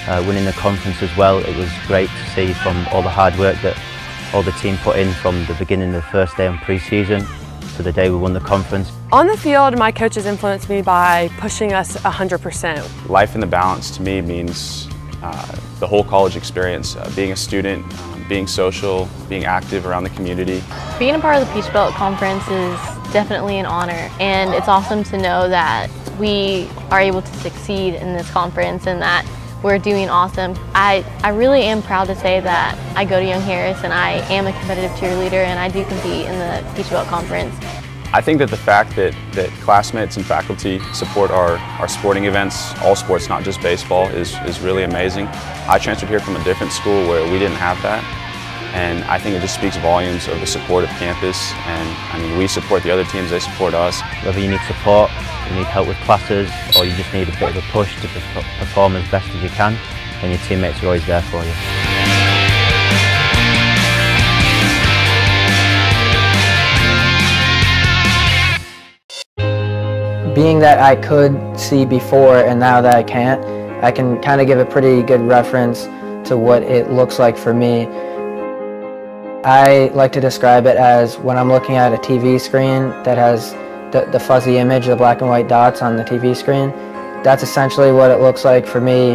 uh, winning the conference as well. It was great to see from all the hard work that all the team put in from the beginning of the first day on pre-season to the day we won the conference. On the field, my coaches influenced me by pushing us one hundred percent. Life in the balance to me means uh, the whole college experience, uh, being a student, um, being social, being active around the community. Being a part of the Peach Belt Conference is definitely an honor, and it's awesome to know that we are able to succeed in this conference and that we're doing awesome. I, I really am proud to say that I go to Young Harris and I am a competitive cheerleader and I do compete in the Peach Belt Conference. I think that the fact that, that classmates and faculty support our, our sporting events, all sports, not just baseball, is, is really amazing. I transferred here from a different school where we didn't have that, and I think it just speaks volumes of the support of campus. And I mean, we support the other teams, they support us. Whether you need support, you need help with classes, or you just need a bit of a push to perform as best as you can, then your teammates are always there for you. Being that I could see before and now that I can't, I can kind of give a pretty good reference to what it looks like for me. I like to describe it as when I'm looking at a T V screen that has the, the fuzzy image, the black and white dots on the T V screen. That's essentially what it looks like for me.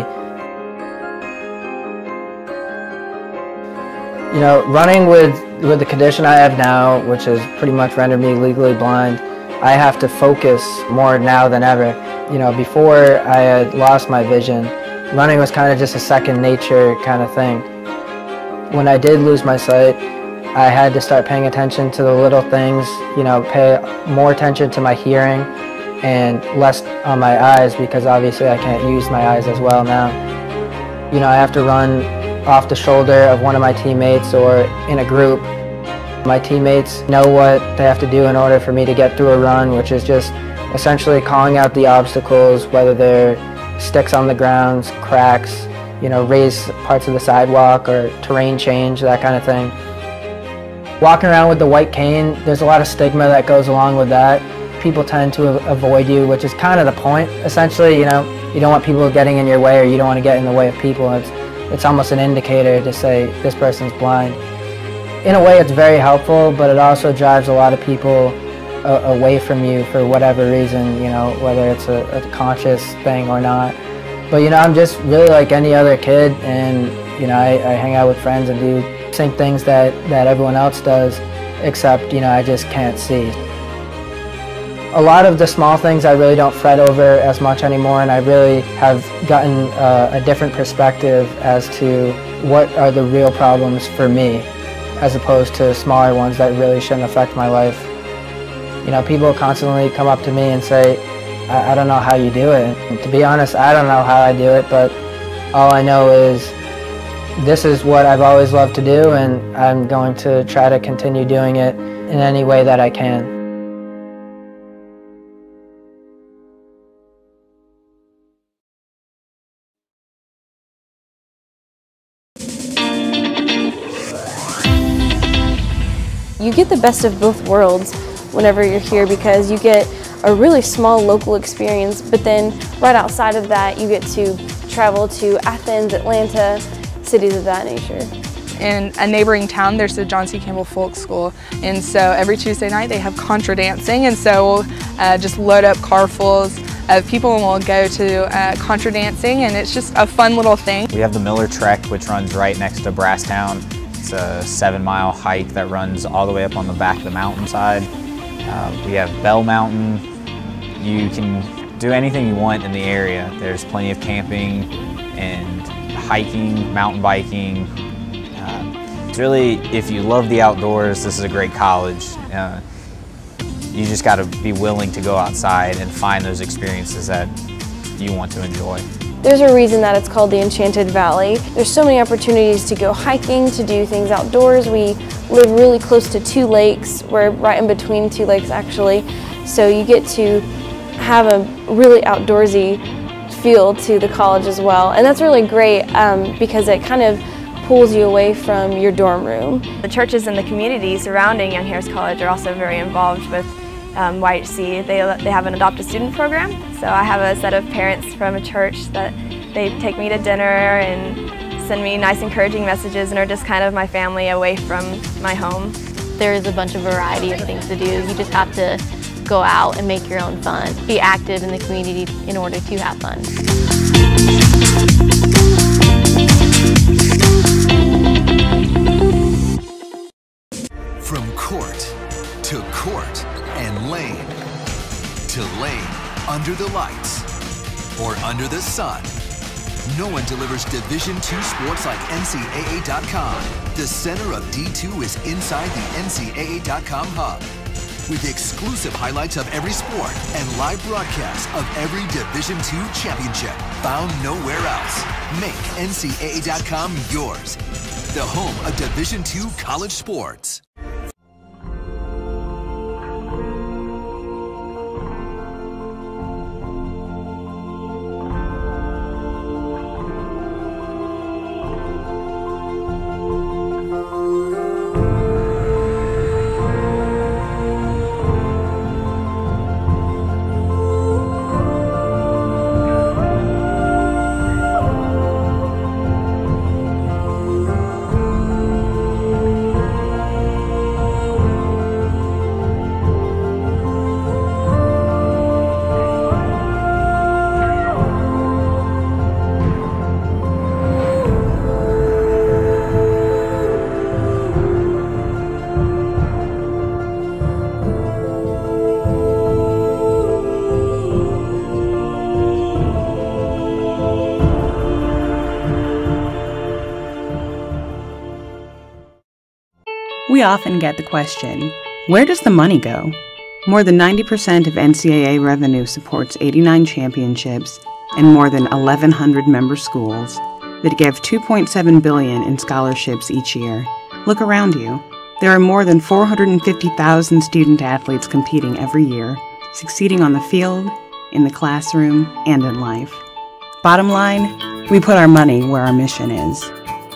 You know, running with, with the condition I have now, which has pretty much rendered me legally blind, I have to focus more now than ever. You know, before I had lost my vision, running was kind of just a second nature kind of thing. When I did lose my sight, I had to start paying attention to the little things, you know, pay more attention to my hearing and less on my eyes, because obviously I can't use my eyes as well now. You know, I have to run off the shoulder of one of my teammates or in a group. My teammates know what they have to do in order for me to get through a run, which is just essentially calling out the obstacles, whether they're sticks on the ground, cracks, you know, raised parts of the sidewalk or terrain change, that kind of thing. Walking around with the white cane, there's a lot of stigma that goes along with that. People tend to avoid you, which is kind of the point. Essentially, you know, you don't want people getting in your way, or you don't want to get in the way of people. It's, it's almost an indicator to say this person's blind. In a way, it's very helpful, but it also drives a lot of people uh, away from you for whatever reason, you know, whether it's a, a conscious thing or not. But, you know, I'm just really like any other kid, and, you know, I, I hang out with friends and do the same things that, that everyone else does, except, you know, I just can't see. A lot of the small things I really don't fret over as much anymore, and I really have gotten uh, a different perspective as to what are the real problems for me, as opposed to smaller ones that really shouldn't affect my life. You know, people constantly come up to me and say, I, I don't know how you do it. And to be honest, I don't know how I do it, but all I know is this is what I've always loved to do, and I'm going to try to continue doing it in any way that I can. You get the best of both worlds whenever you're here, because you get a really small local experience, but then right outside of that you get to travel to Athens, Atlanta, cities of that nature. In a neighboring town, there's the John C. Campbell Folk School, and so every Tuesday night they have contra dancing, and so we'll uh, just load up carfuls of people and we'll go to uh, contra dancing, and it's just a fun little thing. We have the Miller Trek, which runs right next to Brasstown. It's a seven mile hike that runs all the way up on the back of the mountainside. Uh, we have Bell Mountain. You can do anything you want in the area. There's plenty of camping and hiking, mountain biking. Uh, it's really, if you love the outdoors, this is a great college. Uh, you just got to be willing to go outside and find those experiences that you want to enjoy. There's a reason that it's called the Enchanted Valley. There's so many opportunities to go hiking, to do things outdoors. We live really close to two lakes. We're right in between two lakes actually. So you get to have a really outdoorsy feel to the college as well. And that's really great um, because it kind of pulls you away from your dorm room. The churches and the community surrounding Young Harris College are also very involved with Um, Y H C. They, they have an adopted student program, so I have a set of parents from a church that They take me to dinner and send me nice encouraging messages and are just kind of my family away from my home. There is a bunch of variety of things to do. You just have to go out and make your own fun. Be active in the community in order to have fun. From court to court and lane to lane, under the lights or under the sun, no one delivers Division two sports like N C A A dot com. The center of D two is inside the N C A A dot com hub, with exclusive highlights of every sport and live broadcasts of every Division two championship found nowhere else. Make N C A A dot com yours, the home of Division two college sports. We often get the question, where does the money go? More than ninety percent of N C A A revenue supports eighty-nine championships and more than eleven hundred member schools that give two point seven billion dollars in scholarships each year. Look around you. There are more than four hundred fifty thousand student athletes competing every year, succeeding on the field, in the classroom, and in life. Bottom line, we put our money where our mission is.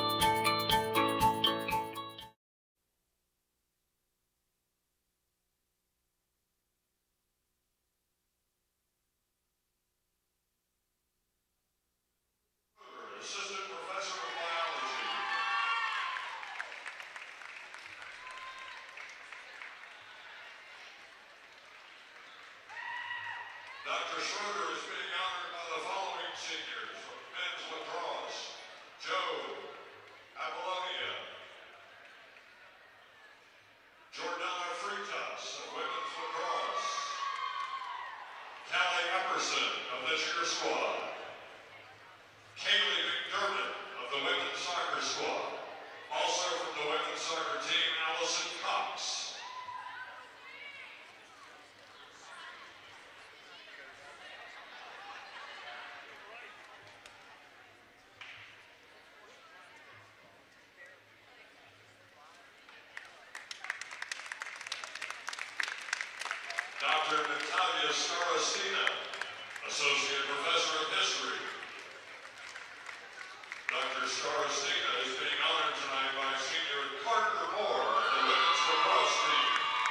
Doctor Schroeder is being honored by the following seniors of men's lacrosse: Joe Apollonia, Jordana Freitas of women's lacrosse, Callie Epperson of this year's squad, Kaylee McDermott of the women's soccer squad, also from the women's soccer team, Allison Cox. Doctor Natalia Starostina, Associate Professor of History. Doctor Starostina is being honored tonight by Senior Carter Moore of the women's lacrosse team.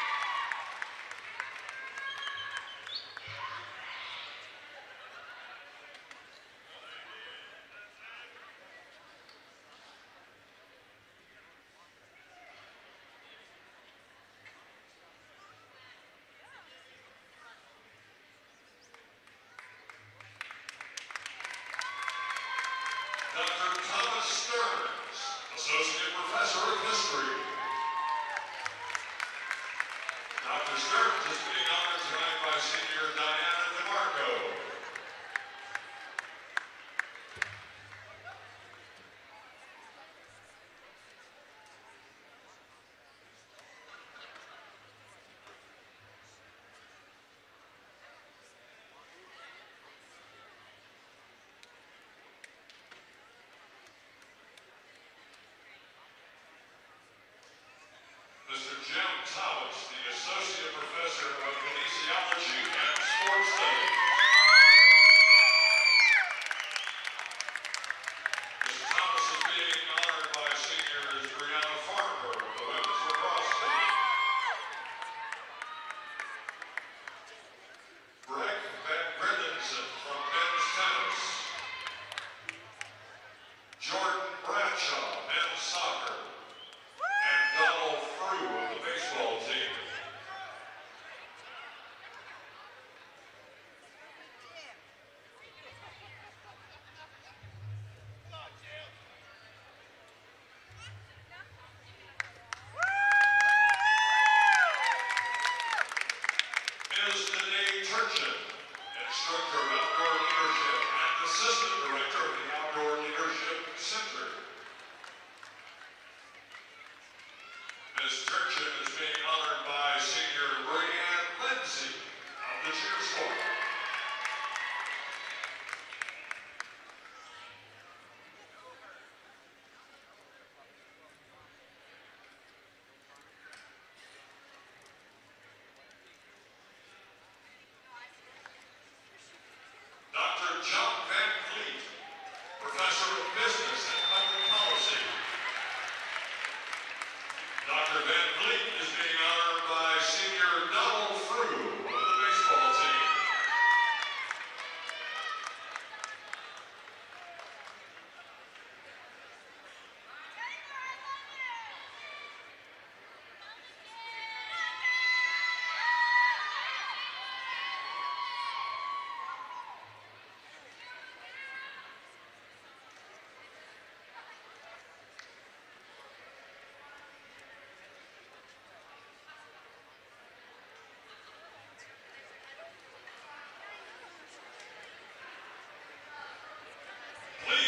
Doctor Thomas Stearns, Associate Professor of History. Doctor Stearns is being honored tonight by Senior Diana DeMarco. Mister Jim Thomas, the Associate Professor of Kinesiology and Sports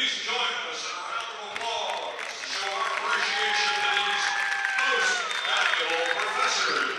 Please join us in a round of applause to show our appreciation to these most valuable professors.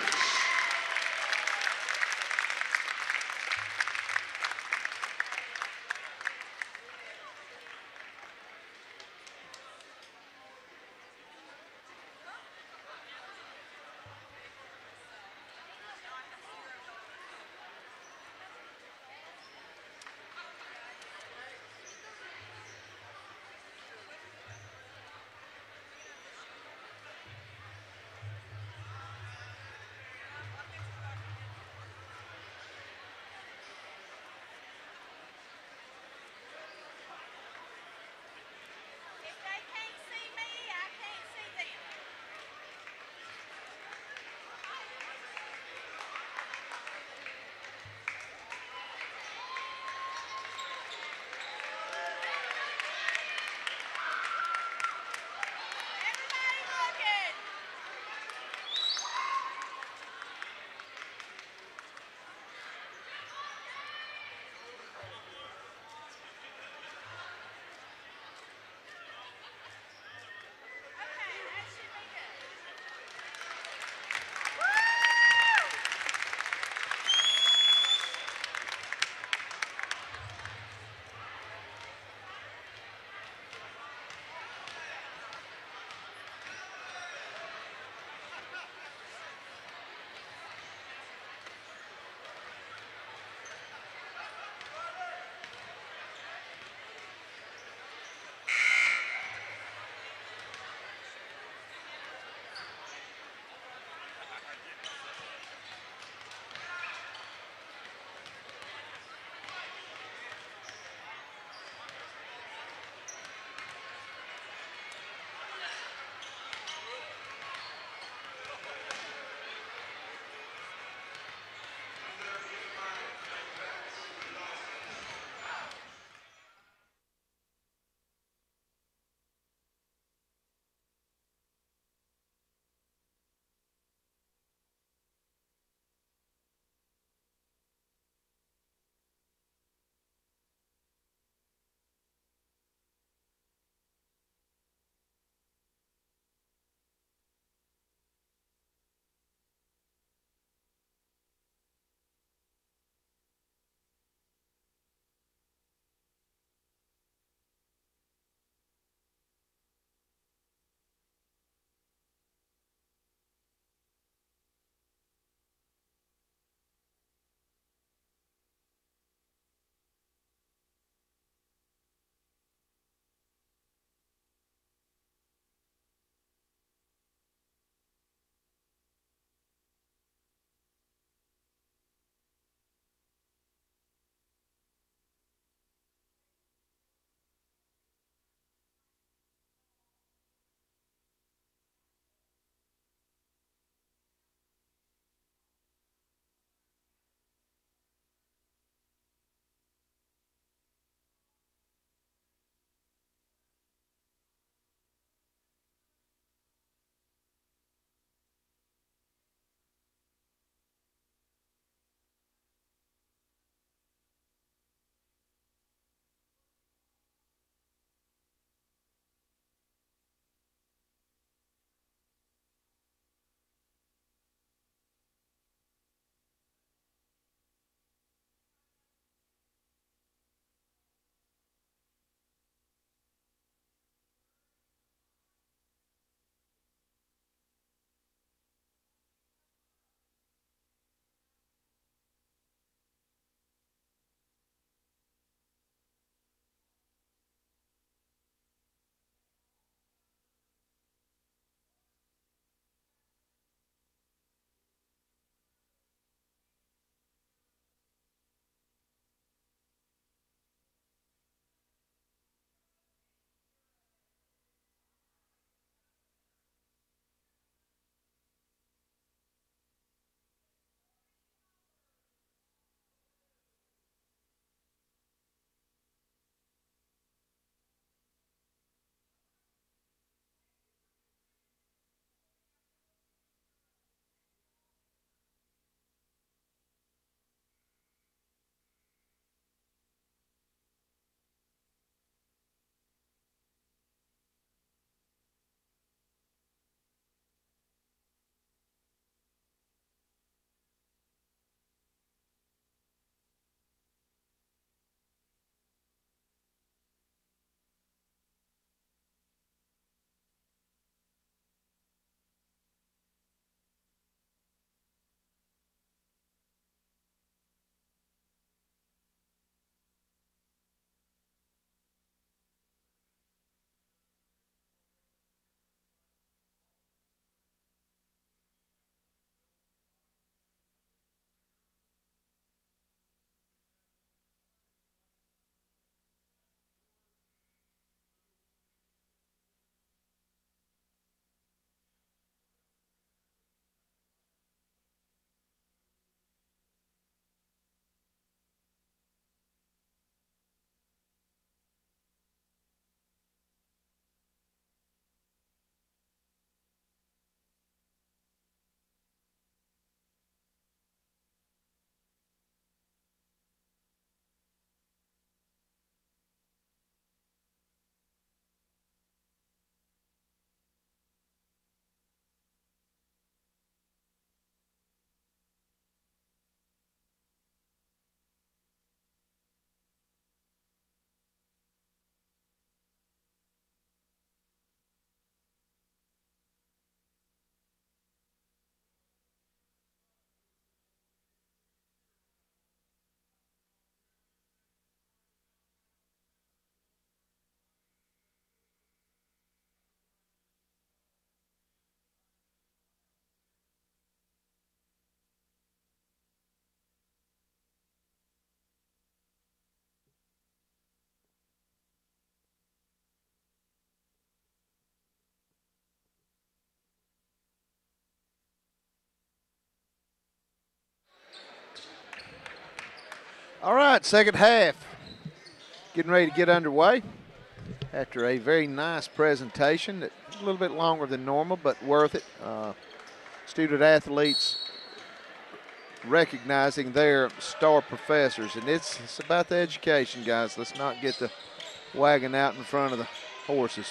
All right, second half. Getting ready to get underway after a very nice presentation. That a little bit longer than normal, but worth it. Uh, student athletes recognizing their star professors, and it's, it's about the education, guys. Let's not get the wagon out in front of the horses.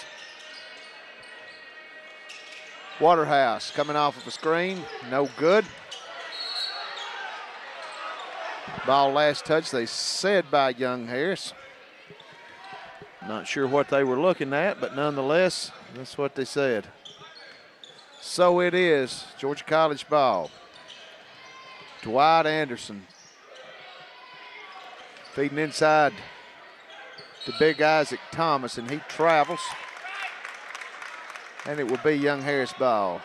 Waterhouse coming off of a screen, no good. Ball last touch, they said, by Young Harris. Not sure what they were looking at, but nonetheless, that's what they said. So it is Georgia College ball. Dwight Anderson feeding inside to big Isaac Thomas, and he travels. And it will be Young Harris ball.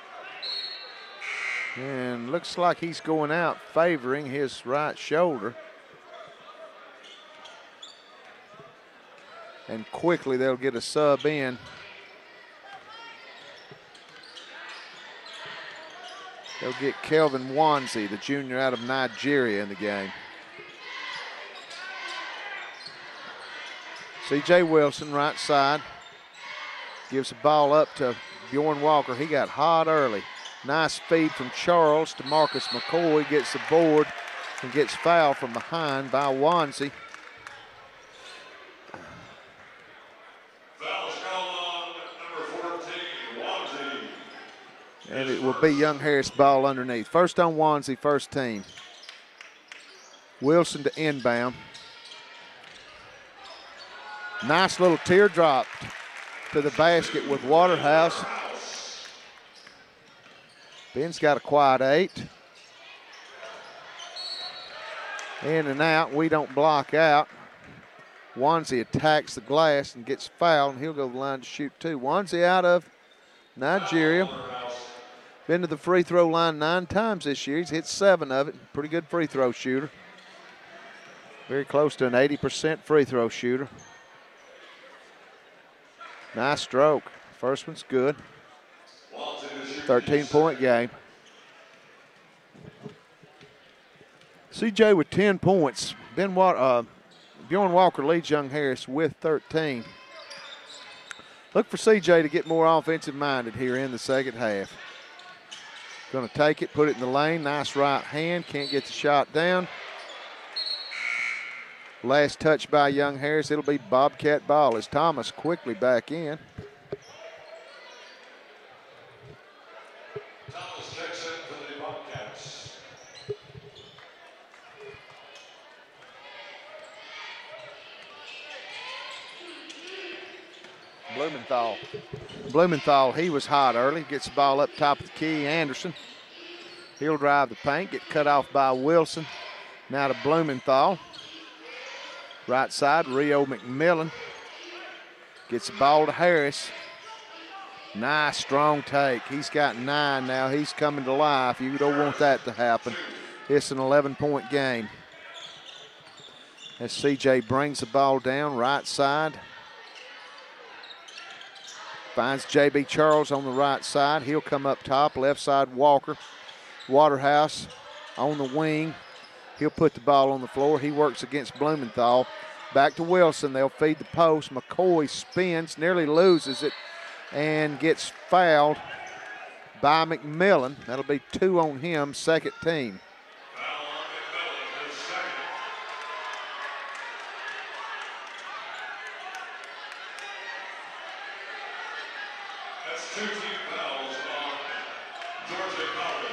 And looks like he's going out favoring his right shoulder. And quickly they'll get a sub in. They'll get Kelvin Wanzi, the junior out of Nigeria, in the game. C J Wilson, right side, gives the ball up to Bjorn Walker. He got hot early. Nice feed from Charles to Marcus McCoy. Gets the board and gets fouled from behind by Wanzi. And it will be Young Harris ball underneath. First on Wanzi, first team. Wilson to inbound. Nice little teardrop to the basket with Waterhouse. Ben's got a quiet eight. In and out, we don't block out. Wanzi attacks the glass and gets fouled, and he'll go to the line to shoot two. Wanzi out of Nigeria. Been to the free throw line nine times this year. He's hit seven of it. Pretty good free throw shooter. Very close to an eighty percent free throw shooter. Nice stroke. First one's good. thirteen point game. C J with ten points. Ben Water, uh, Bjorn Walker leads Young Harris with thirteen. Look for C J to get more offensive minded here in the second half. Going to take it, put it in the lane. Nice right hand. Can't get the shot down. Last touch by Young Harris. It'll be Bobcat ball as Thomas quickly back in. Thomas checks in for the Bobcats. Blumenthal. Blumenthal, he was hot early. Gets the ball up top of the key. Anderson. He'll drive the paint. Get cut off by Wilson. Now to Blumenthal. Right side, Rio McMillan. Gets the ball to Harris. Nice, strong take. He's got nine now. He's coming to life. You don't want that to happen. It's an eleven point game. As C J brings the ball down, right side. Finds J B Charles on the right side. He'll come up top. Left side, Walker. Waterhouse on the wing. He'll put the ball on the floor. He works against Blumenthal. Back to Wilson. They'll feed the post. McCoy spins, nearly loses it, and gets fouled by McMillan. That'll be two on him, second team. That's two team fouls on Georgia College.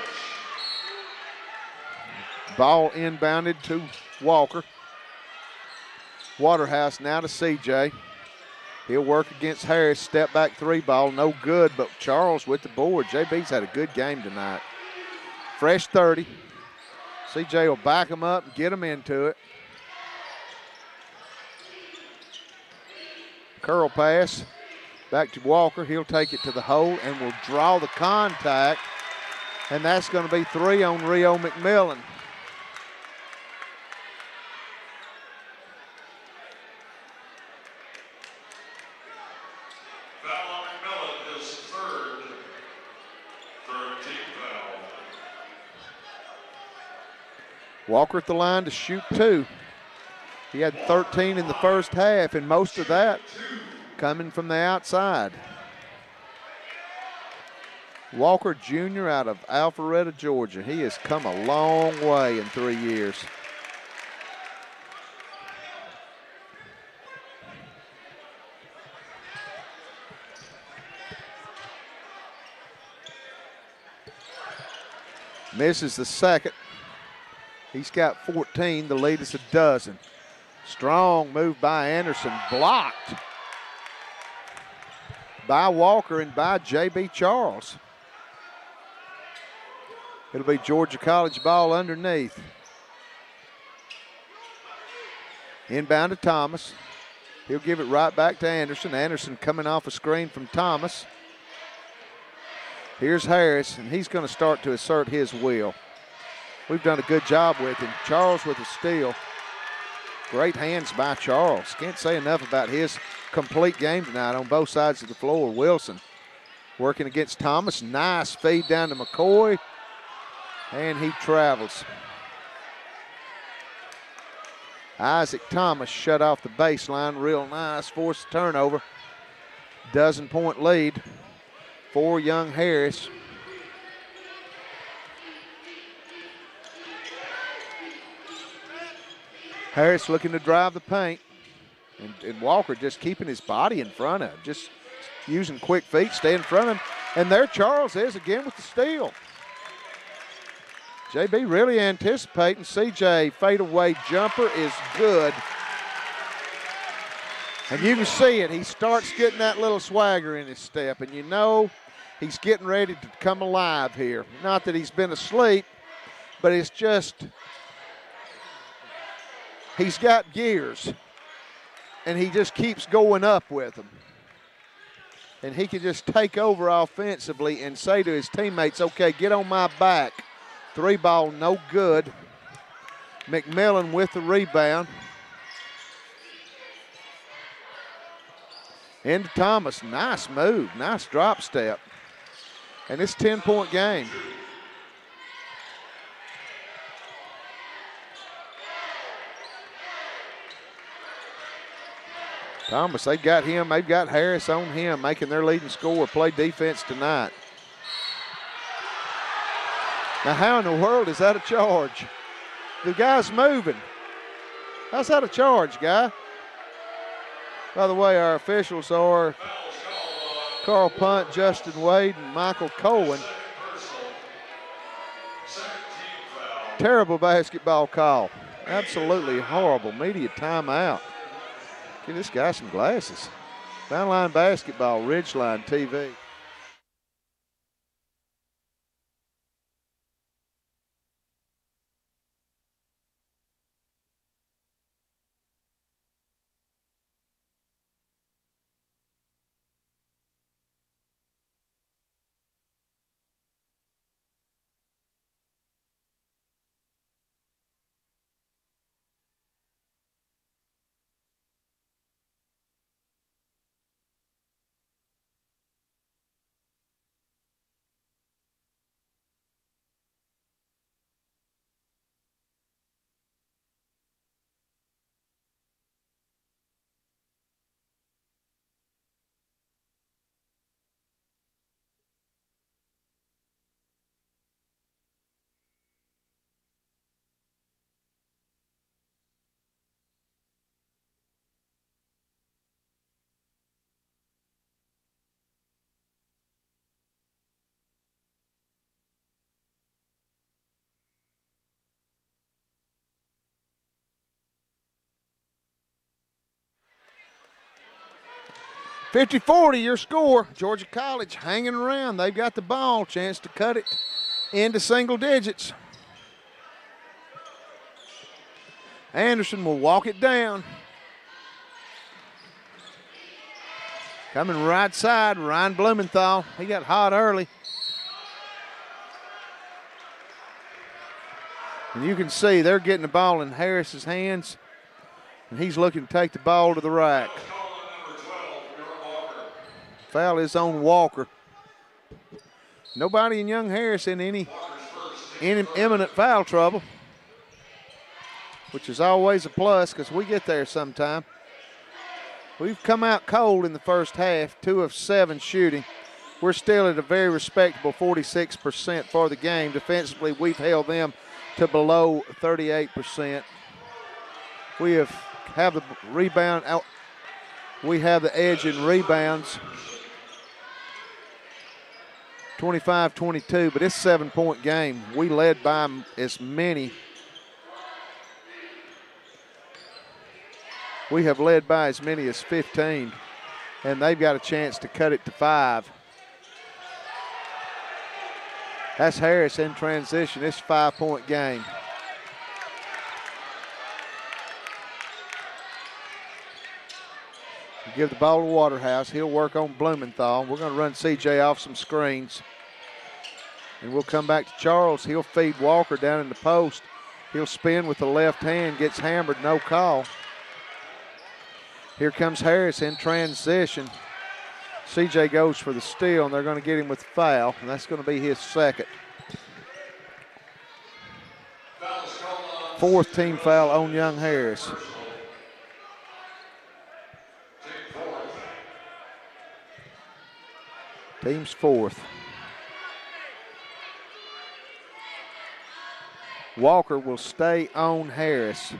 Ball inbounded to Walker. Waterhouse now to C J. He'll work against Harris. Step back three ball, no good, but Charles with the board. J B's had a good game tonight. Fresh thirty. C J will back him up and get him into it. Curl pass. Back to Walker. He'll take it to the hole and will draw the contact. And that's going to be three on Rio McMillan. Foul on McMillan, his third, third team foul. Walker at the line to shoot two. He had thirteen in the first half, and most of that coming from the outside. Walker Junior out of Alpharetta, Georgia. He has come a long way in three years. Misses the second. He's got fourteen. The lead is a dozen. Strong move by Anderson. Blocked by Walker and by J B Charles. It'll be Georgia College ball underneath. Inbound to Thomas. He'll give it right back to Anderson. Anderson coming off a screen from Thomas. Here's Harris, and he's going to start to assert his will. We've done a good job with him. Charles with a steal. Great hands by Charles. Can't say enough about his complete game tonight on both sides of the floor. Wilson working against Thomas. Nice feed down to McCoy, and he travels. Isaac Thomas shut off the baseline. Real nice. Forced turnover. Dozen point lead for young Harris. Harris looking to drive the paint. And, and Walker just keeping his body in front of him. Just using quick feet, stay in front of him. And there Charles is again with the steal. J B really anticipating. C J fadeaway jumper is good. And you can see it. He starts getting that little swagger in his step. And you know he's getting ready to come alive here. Not that he's been asleep, but it's just, he's got gears. And he just keeps going up with them. And he can just take over offensively and say to his teammates, okay, get on my back. Three ball, no good. McMillan with the rebound. Into Thomas, nice move, nice drop step. And it's a ten point game. Thomas, they got him, they've got Harris on him, making their leading scorer play defense tonight. Now how in the world is that a charge? The guy's moving. How's that a charge, guy? By the way, our officials are Carl Punt, Justin Wade, and Michael Cohen. Terrible basketball call. Absolutely horrible. Media timeout. Give this guy some glasses. Downline Basketball, Ridgeline T V. fifty forty, your score. Georgia College hanging around. They've got the ball. Chance to cut it into single digits. Anderson will walk it down. Coming right side, Ryan Blumenthal. He got hot early. And you can see they're getting the ball in Harris's hands, and he's looking to take the ball to the rack. Foul is on Walker. Nobody in young Harris in any, any imminent foul trouble. which is always a plus because we get there sometime. We've come out cold in the first half, two of seven shooting. We're still at a very respectable forty-six percent for the game. Defensively, we've held them to below thirty-eight percent. We have have the rebound out. We have the edge in rebounds, twenty-five twenty-two, but it's a seven-point game. We led by as many. We have led by as many as fifteen, and they've got a chance to cut it to five. That's Harris in transition. It's a five-point game. Give the ball to Waterhouse. He'll work on Blumenthal. We're going to run C J off some screens. And we'll come back to Charles. He'll feed Walker down in the post. He'll spin with the left hand, gets hammered, no call. Here comes Harris in transition. C J goes for the steal, and they're going to get him with the foul, and that's going to be his second. Fourth team foul on Young Harris. Team's fourth. Walker will stay on Harris.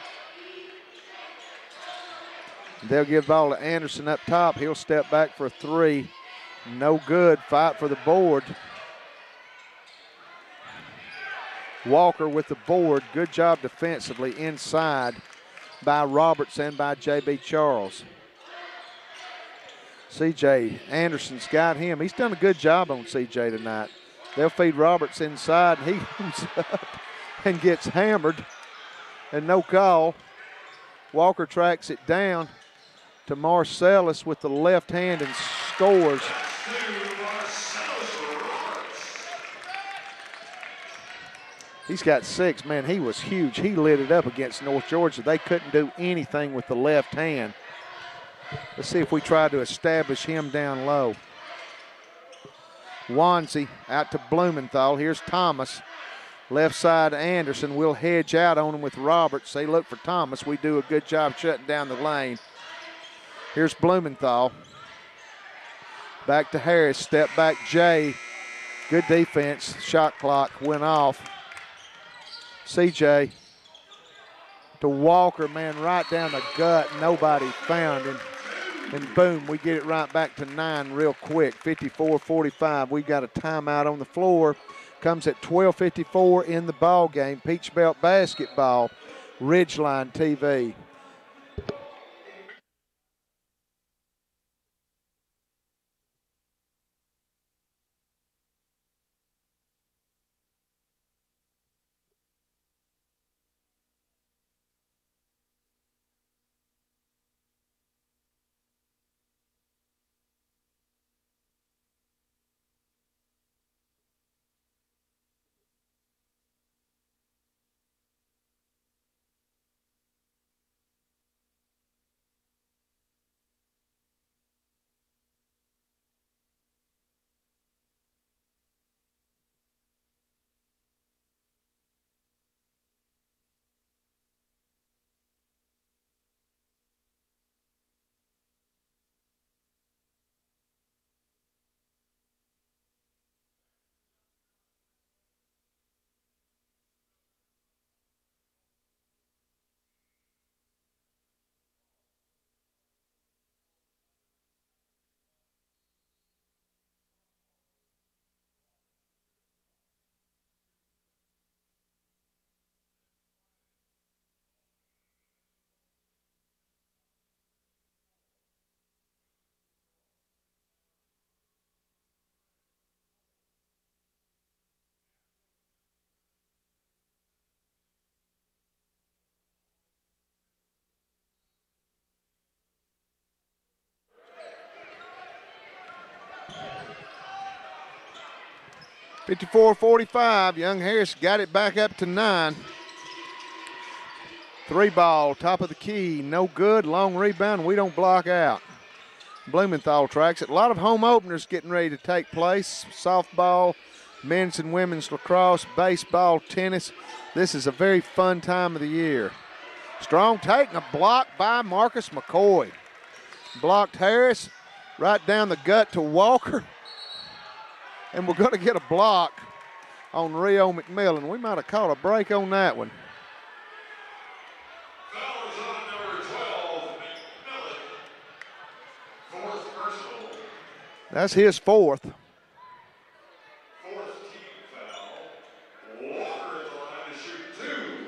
They'll give the ball to Anderson up top. He'll step back for a three. No good. Fight for the board. Walker with the board. Good job defensively inside by Roberts and by J B Charles. C J Anderson's got him. He's done a good job on C J tonight. They'll feed Roberts inside, and he comes up and gets hammered, and no call. Walker tracks it down to Marcellus with the left hand and scores. He's got six. Man, he was huge. He lit it up against North Georgia. They couldn't do anything with the left hand. Let's see if we try to establish him down low. Wanzi out to Blumenthal. Here's Thomas. Left side Anderson. We'll hedge out on him with Roberts. They look for Thomas. We do a good job shutting down the lane. Here's Blumenthal. Back to Harris. Step back Jay. Good defense. Shot clock went off. C J to Walker, man, right down the gut. Nobody found him. And boom, we get it right back to nine real quick. fifty-four forty-five. We've got a timeout on the floor. Comes at twelve fifty-four in the ball game. Peach Belt basketball. Ridgeline T V. fifty-four forty-five, Young Harris got it back up to nine. Three ball, top of the key, no good, long rebound, we don't block out. Blumenthal tracks it. A lot of home openers getting ready to take place. Softball, men's and women's lacrosse, baseball, tennis. This is a very fun time of the year. Strong taking a block by Marcus McCoy. Blocked Harris right down the gut to Walker. And we're going to get a block on Rio McMillan. We might have caught a break on that one. That's his fourth. Fourth team foul. Walker at the line to shoot two.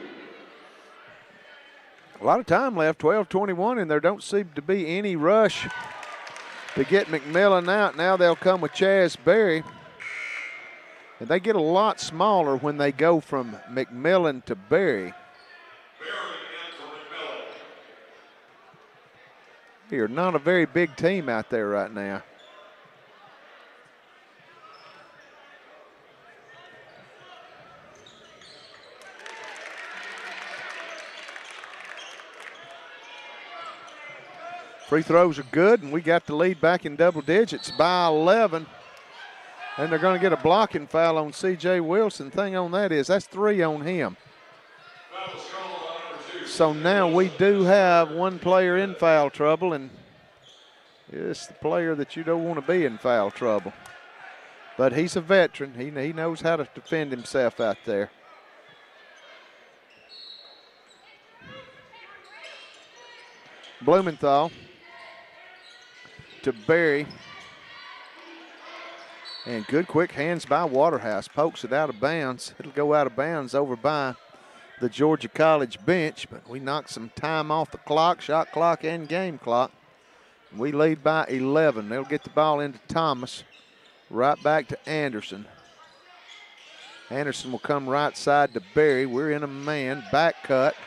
A lot of time left, twelve twenty-one, and there don't seem to be any rush to get McMillan out. Now they'll come with Chaz Berry. And they get a lot smaller when they go from McMillan to Berry. You're not a very big team out there right now. Free throws are good, and we got the lead back in double digits by eleven. And they're going to get a blocking foul on C J Wilson. Thing on that is that's three on him. So now we do have one player in foul trouble, and it's the player that you don't want to be in foul trouble. But he's a veteran. He, he knows how to defend himself out there. Blumenthal to Berry. And good quick hands by Waterhouse. Pokes it out of bounds. It'll go out of bounds over by the Georgia College bench, but we knocked some time off the clock, shot clock and game clock. We lead by eleven. They'll get the ball into Thomas. Right back to Anderson. Anderson will come right side to Berry. We're in a man. Back cut.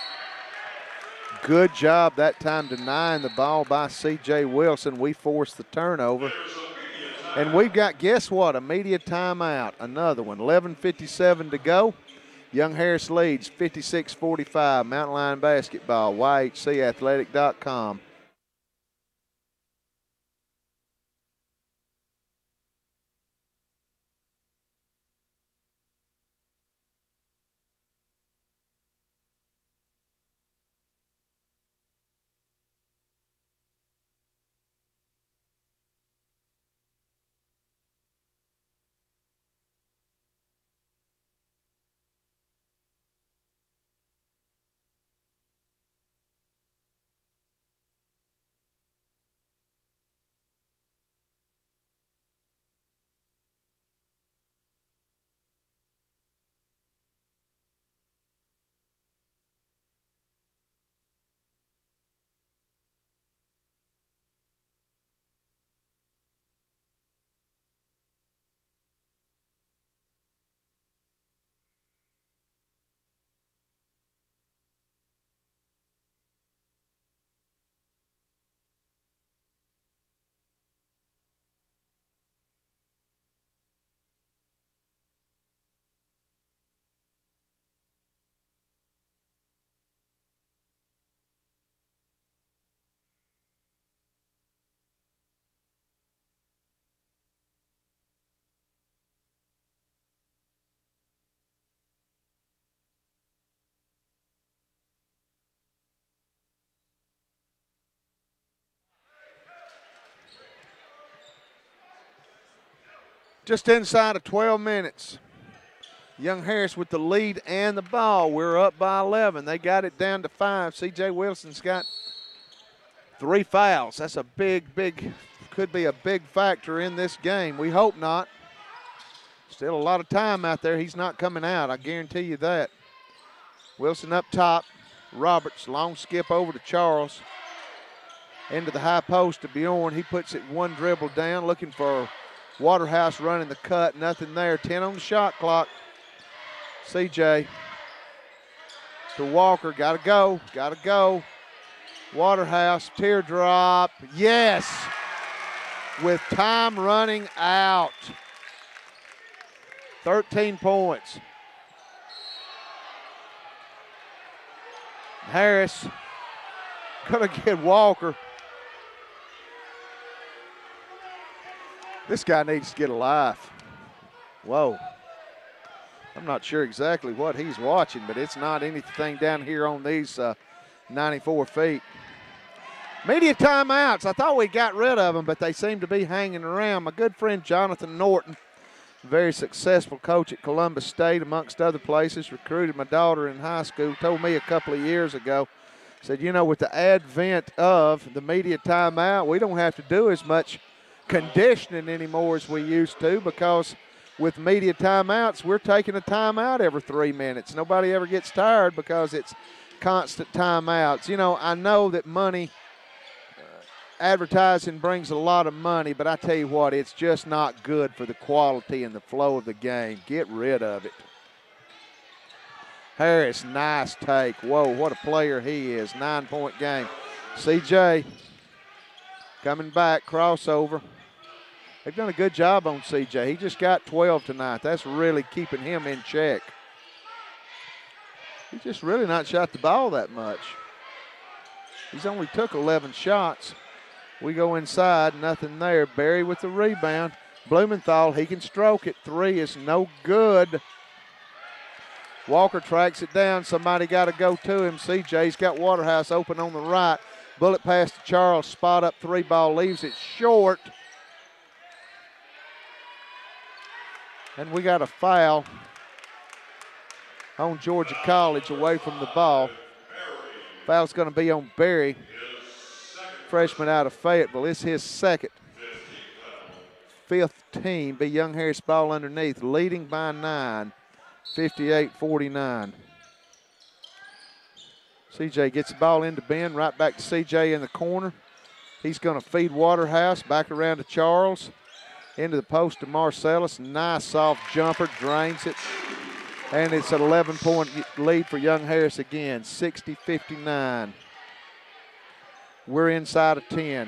Good job that time denying the ball by C J Wilson. We forced the turnover. And we've got, guess what, a media timeout. Another one. eleven fifty-seven to go. Young Harris leads fifty-six forty-five. Mountain Lion Basketball, Y H C athletic dot com. Just inside of twelve minutes. Young Harris with the lead and the ball. We're up by eleven. They got it down to five. C J Wilson's got three fouls. That's a big, big, could be a big factor in this game. We hope not. Still a lot of time out there. He's not coming out, I guarantee you that. Wilson up top. Roberts, long skip over to Charles. Into the high post to Bjorn. He puts it one dribble down, looking for Waterhouse running the cut. Nothing there. ten on the shot clock. C J to Walker. Got to go. Got to go. Waterhouse, teardrop. Yes. With time running out. thirteen points. Harris going to get Walker. This guy needs to get a life. Whoa. I'm not sure exactly what he's watching, but it's not anything down here on these uh, ninety-four feet. Media timeouts. I thought we got rid of them, but they seem to be hanging around. My good friend Jonathan Norton, very successful coach at Columbus State, amongst other places, recruited my daughter in high school, told me a couple of years ago, said, you know, with the advent of the media timeout, we don't have to do as much conditioning anymore as we used to, because with media timeouts, we're taking a timeout every three minutes. Nobody ever gets tired because it's constant timeouts. You know, I know that money, advertising brings a lot of money, but I tell you what, it's just not good for the quality and the flow of the game. Get rid of it. Harris, nice take. Whoa, what a player he is. Nine-point game. C J coming back, crossover. They've done a good job on C J. He just got twelve tonight. That's really keeping him in check. He just really not shot the ball that much. He's only took eleven shots. We go inside, nothing there. Berry with the rebound. Blumenthal, he can stroke it. Three is no good. Walker tracks it down. Somebody got to go to him. C J's got Waterhouse open on the right. Bullet pass to Charles. Spot up three ball. Leaves it short. And we got a foul on Georgia College away from the ball. Foul's going to be on Berry, freshman out of Fayetteville. It's his second. Fifth team. Be Young Harris ball underneath, leading by nine, fifty-eight forty-nine. C J gets the ball into Ben, right back to C J in the corner. He's going to feed Waterhouse, back around to Charles. Into the post to Marcellus. Nice soft jumper, drains it. And it's an eleven-point lead for Young Harris again, sixty fifty-nine. We're inside of ten.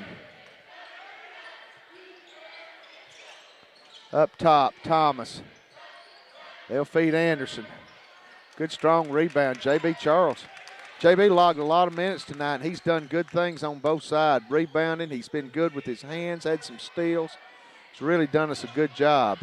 Up top, Thomas. They'll feed Anderson. Good, strong rebound, J B Charles. J B logged a lot of minutes tonight, and he's done good things on both sides. Rebounding, he's been good with his hands, had some steals. He's really done us a good job.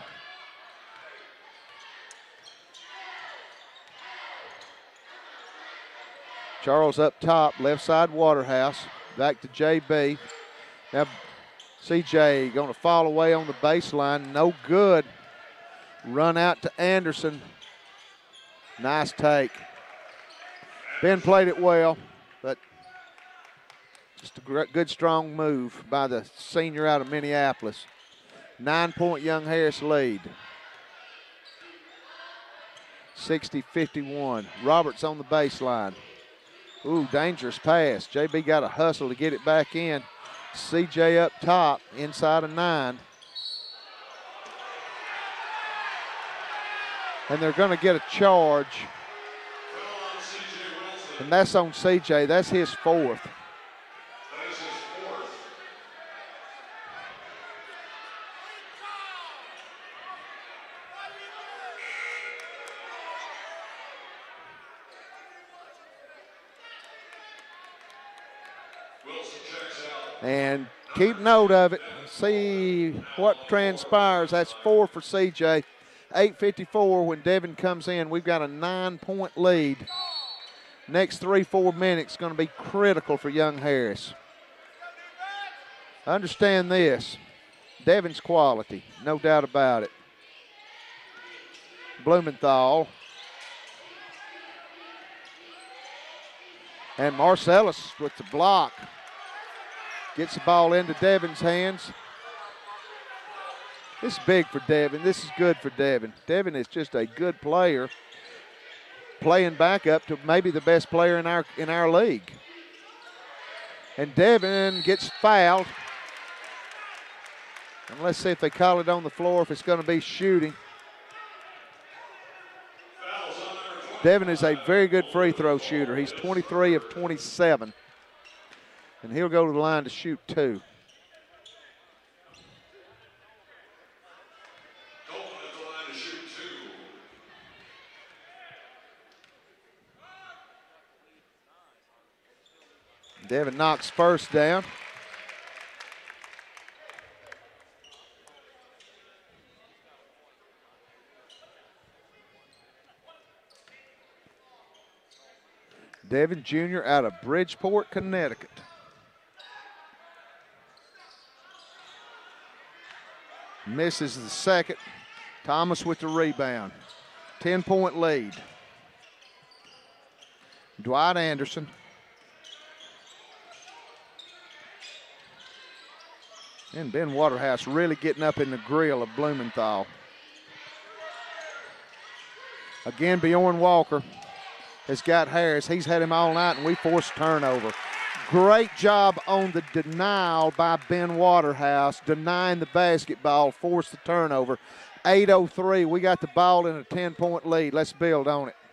Charles up top, left side Waterhouse. Back to J B. Now C J going to fall away on the baseline. No good. Run out to Anderson. Nice take. Ben played it well, but just a good, strong move by the senior out of Minneapolis. Nine-point Young Harris lead. sixty fifty-one. Roberts on the baseline. Ooh, dangerous pass. J B got a hustle to get it back in. C J up top, inside of nine. And they're going to get a charge. And that's on C J. That's his fourth. And keep note of it. See what transpires. That's four for C J. eight fifty-four when Devin comes in. We've got a nine-point lead. Next three, four minutes going to be critical for Young Harris. Understand this. Devin's quality, no doubt about it. Blumenthal. And Marcellus with the block. Gets the ball into Devin's hands. This is big for Devin. This is good for Devin. Devin is just a good player, playing back up to maybe the best player in our in our league. And Devin gets fouled. And let's see if they call it on the floor, if it's going to be shooting. Devin is a very good free throw shooter. He's twenty-three of twenty-seven. And he'll go to the line to shoot two. Devin knocks first down. Devin Junior out of Bridgeport, Connecticut. Misses the second. Thomas with the rebound. ten-point lead. Dwight Anderson. And Ben Waterhouse really getting up in the grill of Blumenthal. Again, Bjorn Walker has got Harris. He's had him all night, and we forced turnover. Great job on the denial by Ben Waterhouse, denying the basketball, forced the turnover. eight oh three, we got the ball in a ten-point lead. Let's build on it.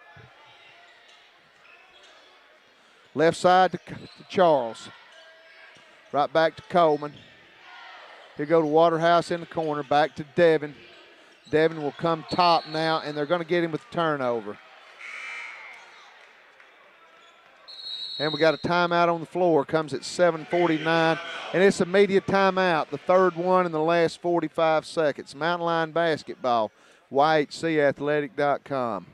Left side to, to Charles. Right back to Coleman. Here go to Waterhouse in the corner, back to Devin. Devin will come top now, and they're going to get him with the turnover. And we got a timeout on the floor. Comes at seven forty-nine, and it's a media timeout, the third one in the last forty-five seconds. Mountain Line Basketball, Y H C athletic dot com.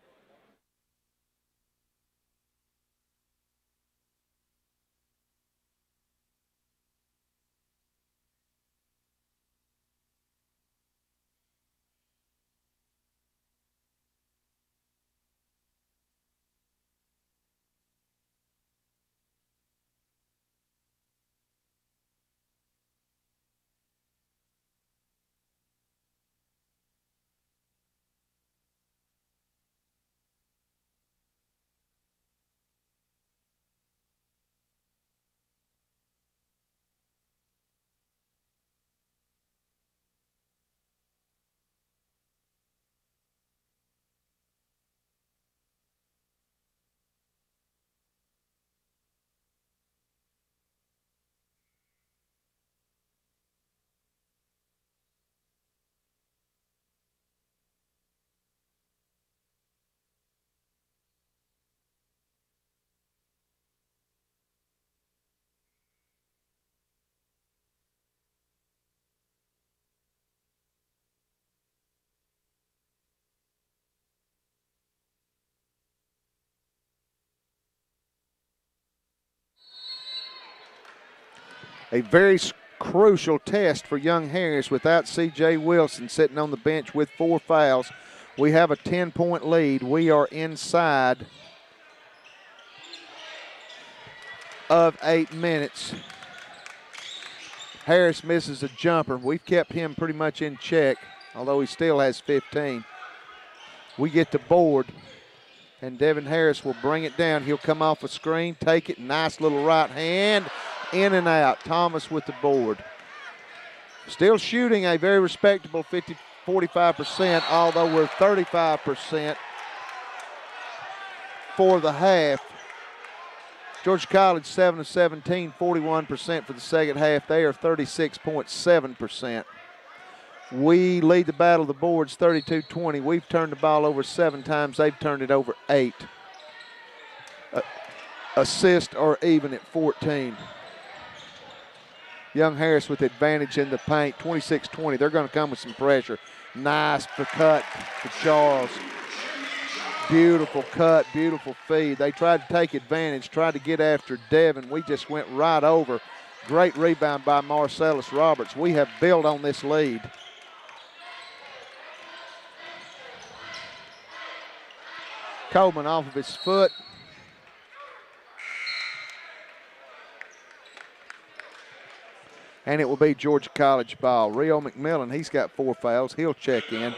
A very crucial test for young Harris without C J Wilson sitting on the bench with four fouls. We have a ten-point lead. We are inside of eight minutes. Harris misses a jumper. We've kept him pretty much in check, although he still has fifteen. We get the board, and Devin Harris will bring it down. He'll come off a screen, take it, nice little right hand. In and out. Thomas with the board. Still shooting a very respectable fifty, forty-five percent, although we're thirty-five percent for the half. Georgia College seven of seventeen, forty-one percent for the second half. They are thirty-six point seven percent. We lead the battle of the boards thirty-two twenty. We've turned the ball over seven times. They've turned it over eight. Uh, assist or even at fourteen. Young Harris with advantage in the paint, twenty-six twenty. They're going to come with some pressure. Nice cut to Charles. Beautiful cut, beautiful feed. They tried to take advantage, tried to get after Devin. We just went right over. Great rebound by Marcellus Roberts. We have built on this lead. Coleman off of his foot. And it will be Georgia College ball. Rio McMillan, he's got four fouls. He'll check in.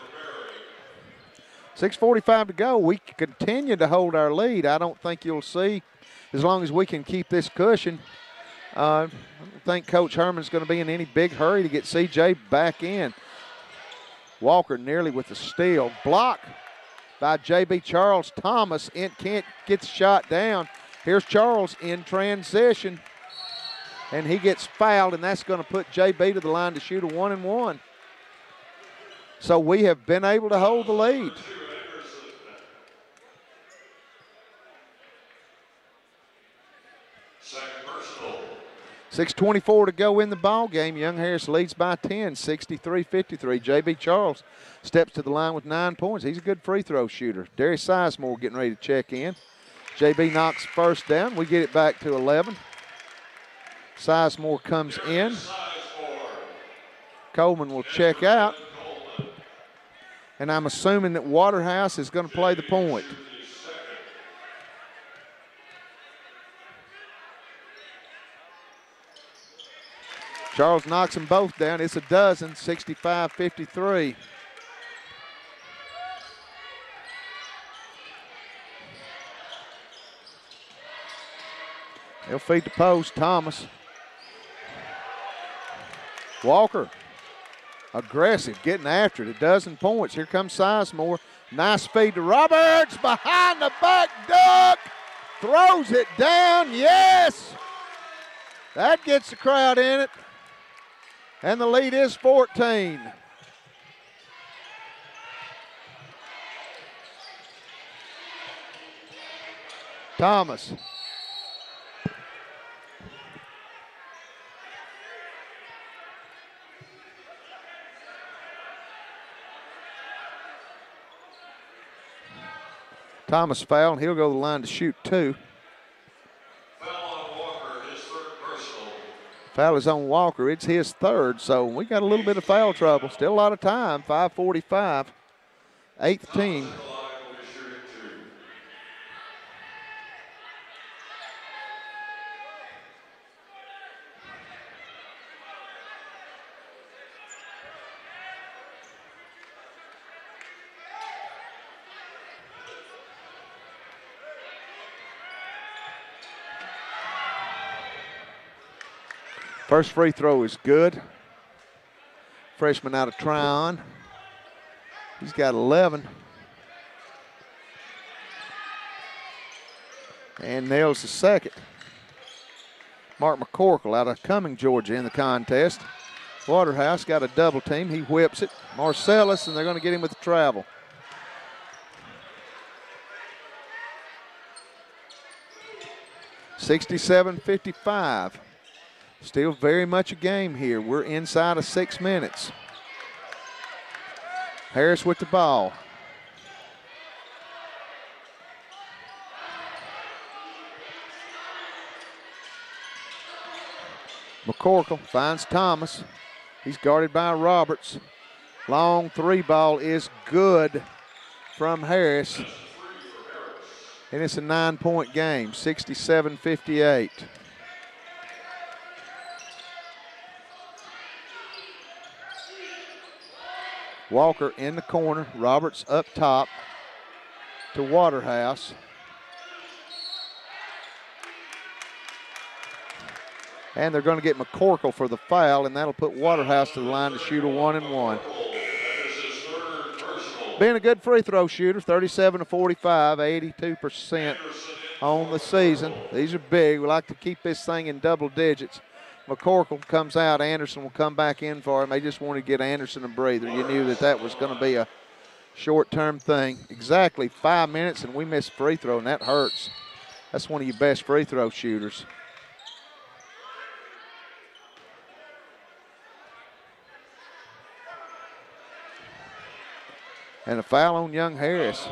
six forty-five to go. We continue to hold our lead. I don't think you'll see, as long as we can keep this cushion, uh, I don't think Coach Herman's going to be in any big hurry to get C J back in. Walker nearly with the steal. Block by J B Charles. Thomas in, can't get the shot down. Here's Charles in transition. And he gets fouled, and that's going to put J B to the line to shoot a one and one. So we have been able to hold the lead. six twenty-four to go in the ball game. Young Harris leads by ten, sixty-three fifty-three. J B Charles steps to the line with nine points. He's a good free throw shooter. Darius Sizemore getting ready to check in. J B knocks first down. We get it back to eleven. Sizemore comes in. Coleman will check out. And I'm assuming that Waterhouse is going to play the point. Charles knocks them both down. It's a dozen, sixty-five fifty-three. He'll feed the post, Thomas. Walker, aggressive, getting after it. A dozen points. Here comes Sizemore. Nice feed to Roberts. Behind the back duck. Throws it down. Yes. That gets the crowd in it. And the lead is fourteen. Thomas. Thomas fouled. He'll go to the line to shoot two. Foul is on Walker. It's his third, so we got a little bit of foul trouble. Still a lot of time, five forty-five. Eighth team. First free throw is good. Freshman out of Tryon. He's got eleven. And nails the second. Mark McCorkle out of Cumming, Georgia in the contest. Waterhouse got a double team. He whips it. Marcellus, and they're going to get him with the travel. sixty-seven fifty-five. Still very much a game here. We're inside of six minutes. Harris with the ball. McCorkle finds Thomas. He's guarded by Roberts. Long three ball is good from Harris. And it's a nine-point game, sixty-seven fifty-eight. Walker in the corner. Roberts up top to Waterhouse. And they're going to get McCorkle for the foul, and that'll put Waterhouse to the line to shoot a one and one. Being a good free throw shooter, thirty-seven to forty-five, eighty-two percent on the season. These are big. We like to keep this thing in double digits. McCorkle comes out. Anderson will come back in for him. They just wanted to get Anderson a breather. You knew that that was going to be a short-term thing. Exactly five minutes, and we missed free throw, and that hurts. That's one of your best free throw shooters. And a foul on young Harris.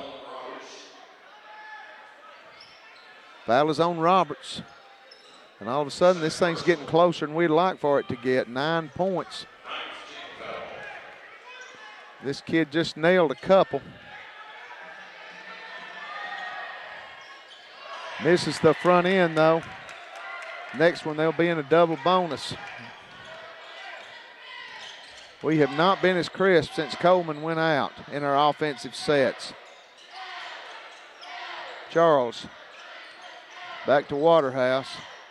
Foul is on Roberts. And all of a sudden, this thing's getting closer than we'd like for it to get. Nine points. This kid just nailed a couple. Misses the front end, though. Next one, they'll be in a double bonus. We have not been as crisp since Coleman went out in our offensive sets. Charles, back to Waterhouse.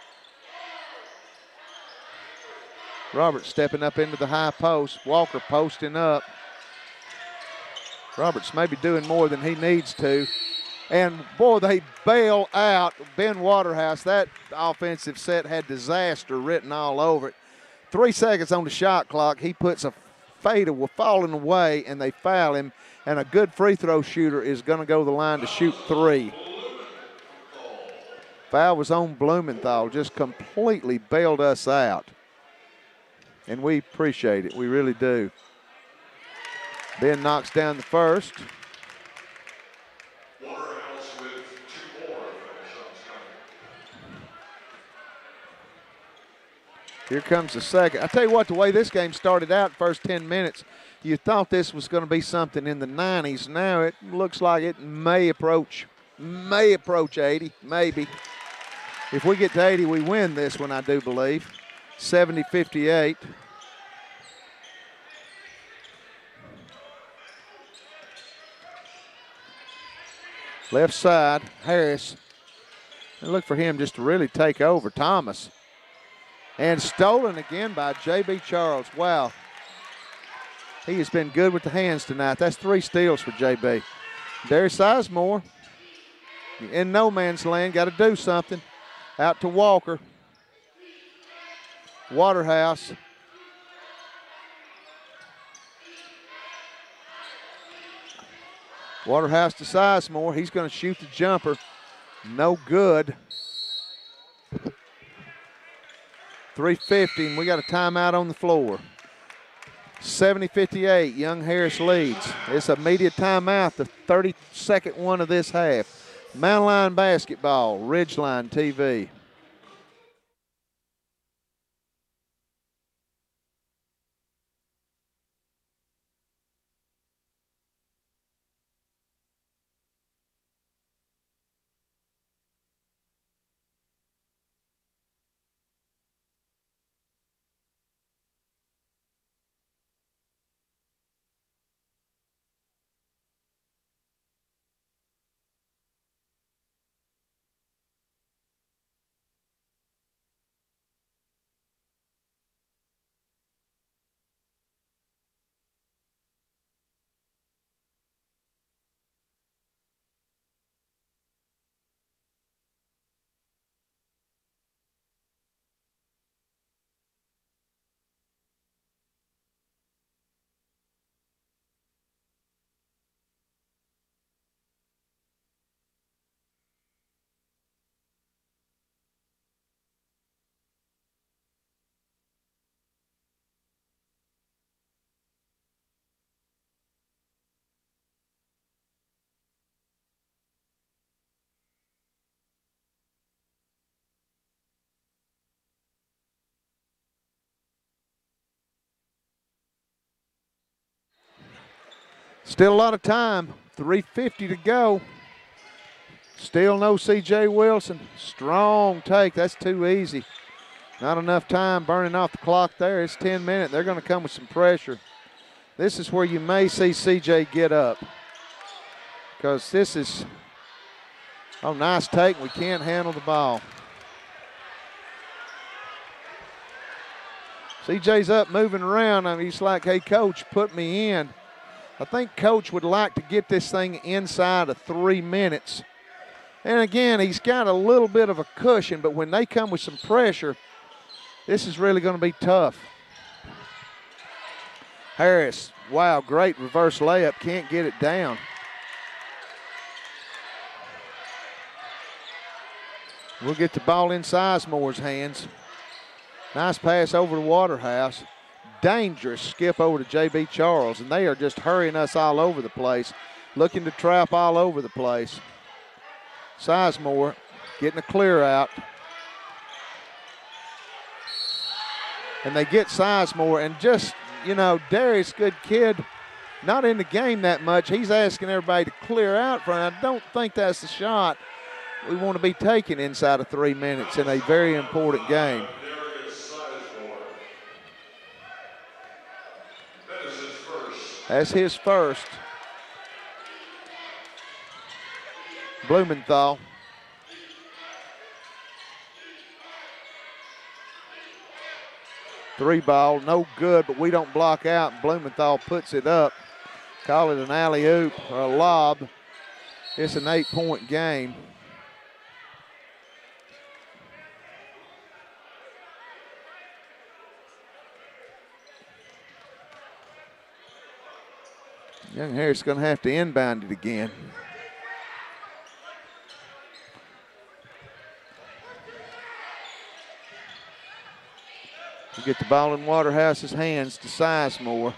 Roberts stepping up into the high post. Walker posting up. Roberts maybe doing more than he needs to. And, boy, they bail out Ben Waterhouse. That offensive set had disaster written all over it. Three seconds on the shot clock. He puts a fader falling away, and they foul him. And a good free throw shooter is going to go to the line to shoot three. Foul was on Blumenthal. Just completely bailed us out. And we appreciate it. We really do. Ben knocks down the first. Here comes the second. I tell you what, the way this game started out, first ten minutes, you thought this was going to be something in the nineties. Now it looks like it may approach, may approach eighty, maybe. If we get to eighty, we win this one, I do believe. seventy fifty-eight. Left side, Harris. And look for him just to really take over. Thomas. And stolen again by J B Charles. Wow. He has been good with the hands tonight. That's three steals for J B. Darius Sizemore in no man's land. Got to do something. Out to Walker. Waterhouse. Waterhouse to Sizemore. He's going to shoot the jumper. No good. three fifty, and we got a timeout on the floor. seventy fifty-eight, Young Harris leads. It's a media timeout, the thirty-second one of this half. Mountain Line Basketball, Ridgeline T V. Still a lot of time, three fifty to go. Still no C J Wilson. Strong take, that's too easy. Not enough time burning off the clock there. It's ten minutes. They're going to come with some pressure. This is where you may see C J get up. Because this is, oh, nice take. We can't handle the ball. C J's up moving around. I mean, he's like, hey, coach, put me in. I think coach would like to get this thing inside of three minutes. And again, he's got a little bit of a cushion, but when they come with some pressure, this is really going to be tough. Harris, wow, great reverse layup, can't get it down. We'll get the ball in Sizemore's hands. Nice pass over to Waterhouse. Dangerous skip over to J B Charles, and they are just hurrying us all over the place, looking to trap all over the place. Sizemore getting a clear out. And they get Sizemore, and just, you know, Darius, good kid, not in the game that much. He's asking everybody to clear out front. I don't think that's the shot we want to be taking inside of three minutes in a very important game. That's his first. Blumenthal. Three ball, no good, but we don't block out. Blumenthal puts it up. Call it an alley-oop or a lob. It's an eight-point game. Young Harris going to have to inbound it again. We get the ball in Waterhouse's hands to Sizemore.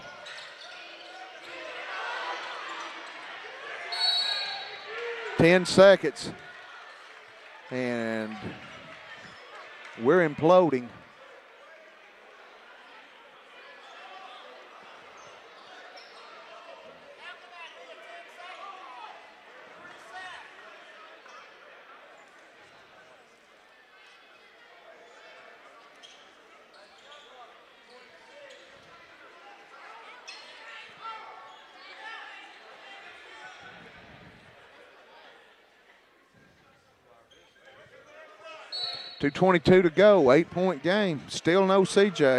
Ten seconds. And we're imploding. two twenty-two to go, eight-point game. Still no C J.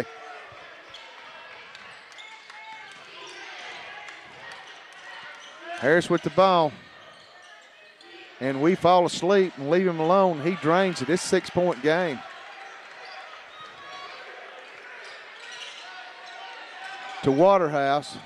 Harris with the ball. And we fall asleep and leave him alone. He drains it. It's a six-point game. To Waterhouse.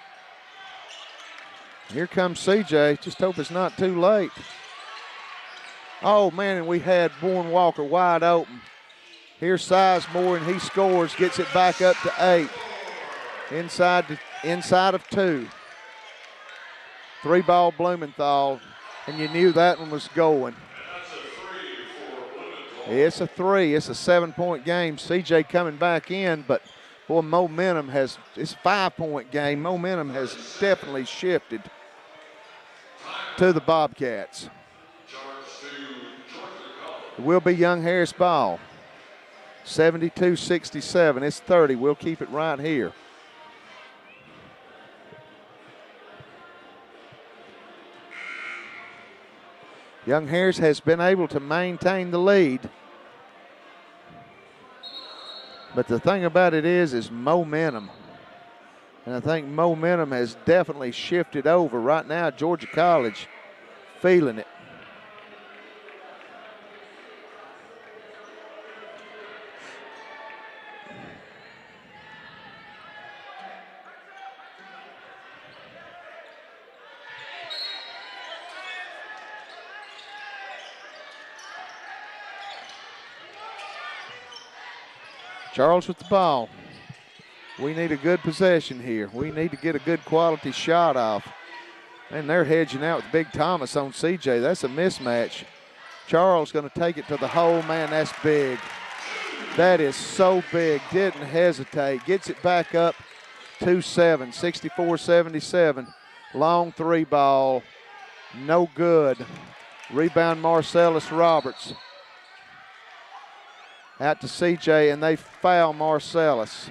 Here comes C J. Just hope it's not too late. Oh, man, and we had Bourne Walker wide open. Here's Sizemore, and he scores, gets it back up to eight. Inside, to, inside of two. Three-ball Blumenthal, and you knew that one was going. It's a three. It's a seven-point game. C J coming back in, but, boy, momentum has – it's a five-point game. Momentum has definitely shifted to the Bobcats. It will be Young Harris ball. seventy-two sixty-seven. It's thirty. We'll keep it right here. Young Harris has been able to maintain the lead. But the thing about it is, is momentum. And I think momentum has definitely shifted over. Right now, Georgia College feeling it. Charles with the ball. We need a good possession here. We need to get a good quality shot off. And they're hedging out with Big Thomas on C J. That's a mismatch. Charles going to take it to the hole. Man, that's big. That is so big. Didn't hesitate. Gets it back up two seven, sixty-four seventy-seven. Long three ball. No good. Rebound Marcellus Roberts. Out to C J, and they foul Marcellus.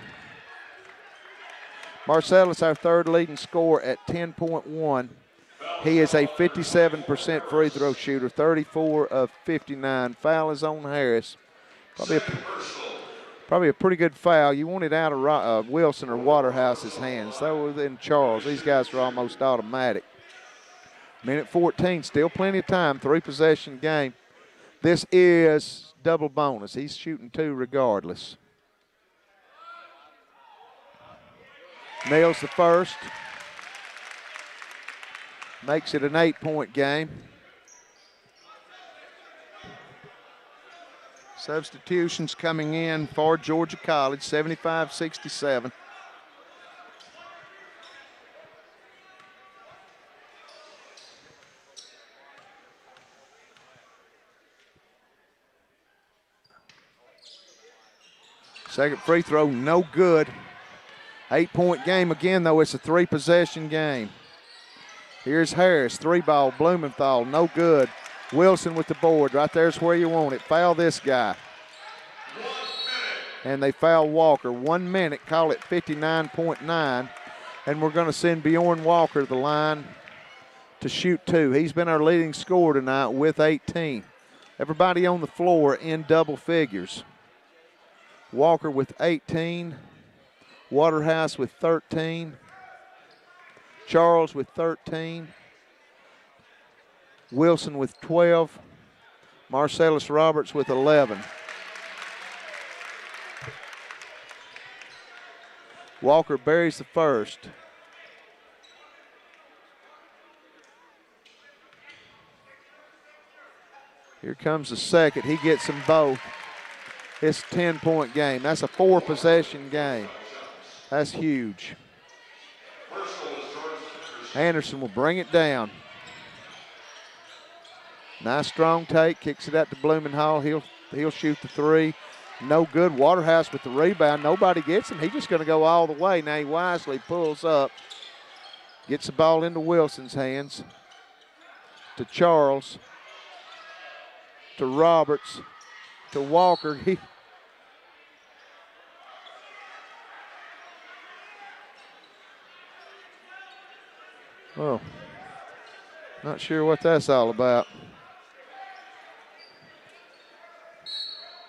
Marcellus, our third leading scorer at ten point one. He is a fifty-seven percent free throw shooter, thirty-four of fifty-nine. Foul is on Harris. Probably a, probably a pretty good foul. You want it out of uh, Wilson or Waterhouse's hands. So then Charles. These guys are almost automatic. Minute fourteen, still plenty of time. Three possession game. This is double bonus. He's shooting two regardless. Nails the first. Makes it an eight-point game. Substitutions coming in for Georgia College, seventy-five sixty-seven. Second free throw, no good. Eight-point game again, though. It's a three-possession game. Here's Harris, three-ball, Blumenthal, no good. Wilson with the board. Right there's where you want it. Foul this guy. And they foul Walker. One minute, call it fifty-nine point nine. And we're going to send Bjorn Walker to the line to shoot two. He's been our leading scorer tonight with eighteen. Everybody on the floor in double figures. Walker with eighteen. Waterhouse with thirteen. Charles with thirteen. Wilson with twelve. Marcellus Roberts with eleven. Walker buries the first. Here comes the second. He gets them both. It's a ten-point game. That's a four-possession game. That's huge. Anderson will bring it down. Nice strong take. Kicks it out to Blumenthal. He'll, he'll shoot the three. No good. Waterhouse with the rebound. Nobody gets him. He's just going to go all the way. Now he wisely pulls up. Gets the ball into Wilson's hands. To Charles. To Roberts. To Walker. He Oh, not sure what that's all about.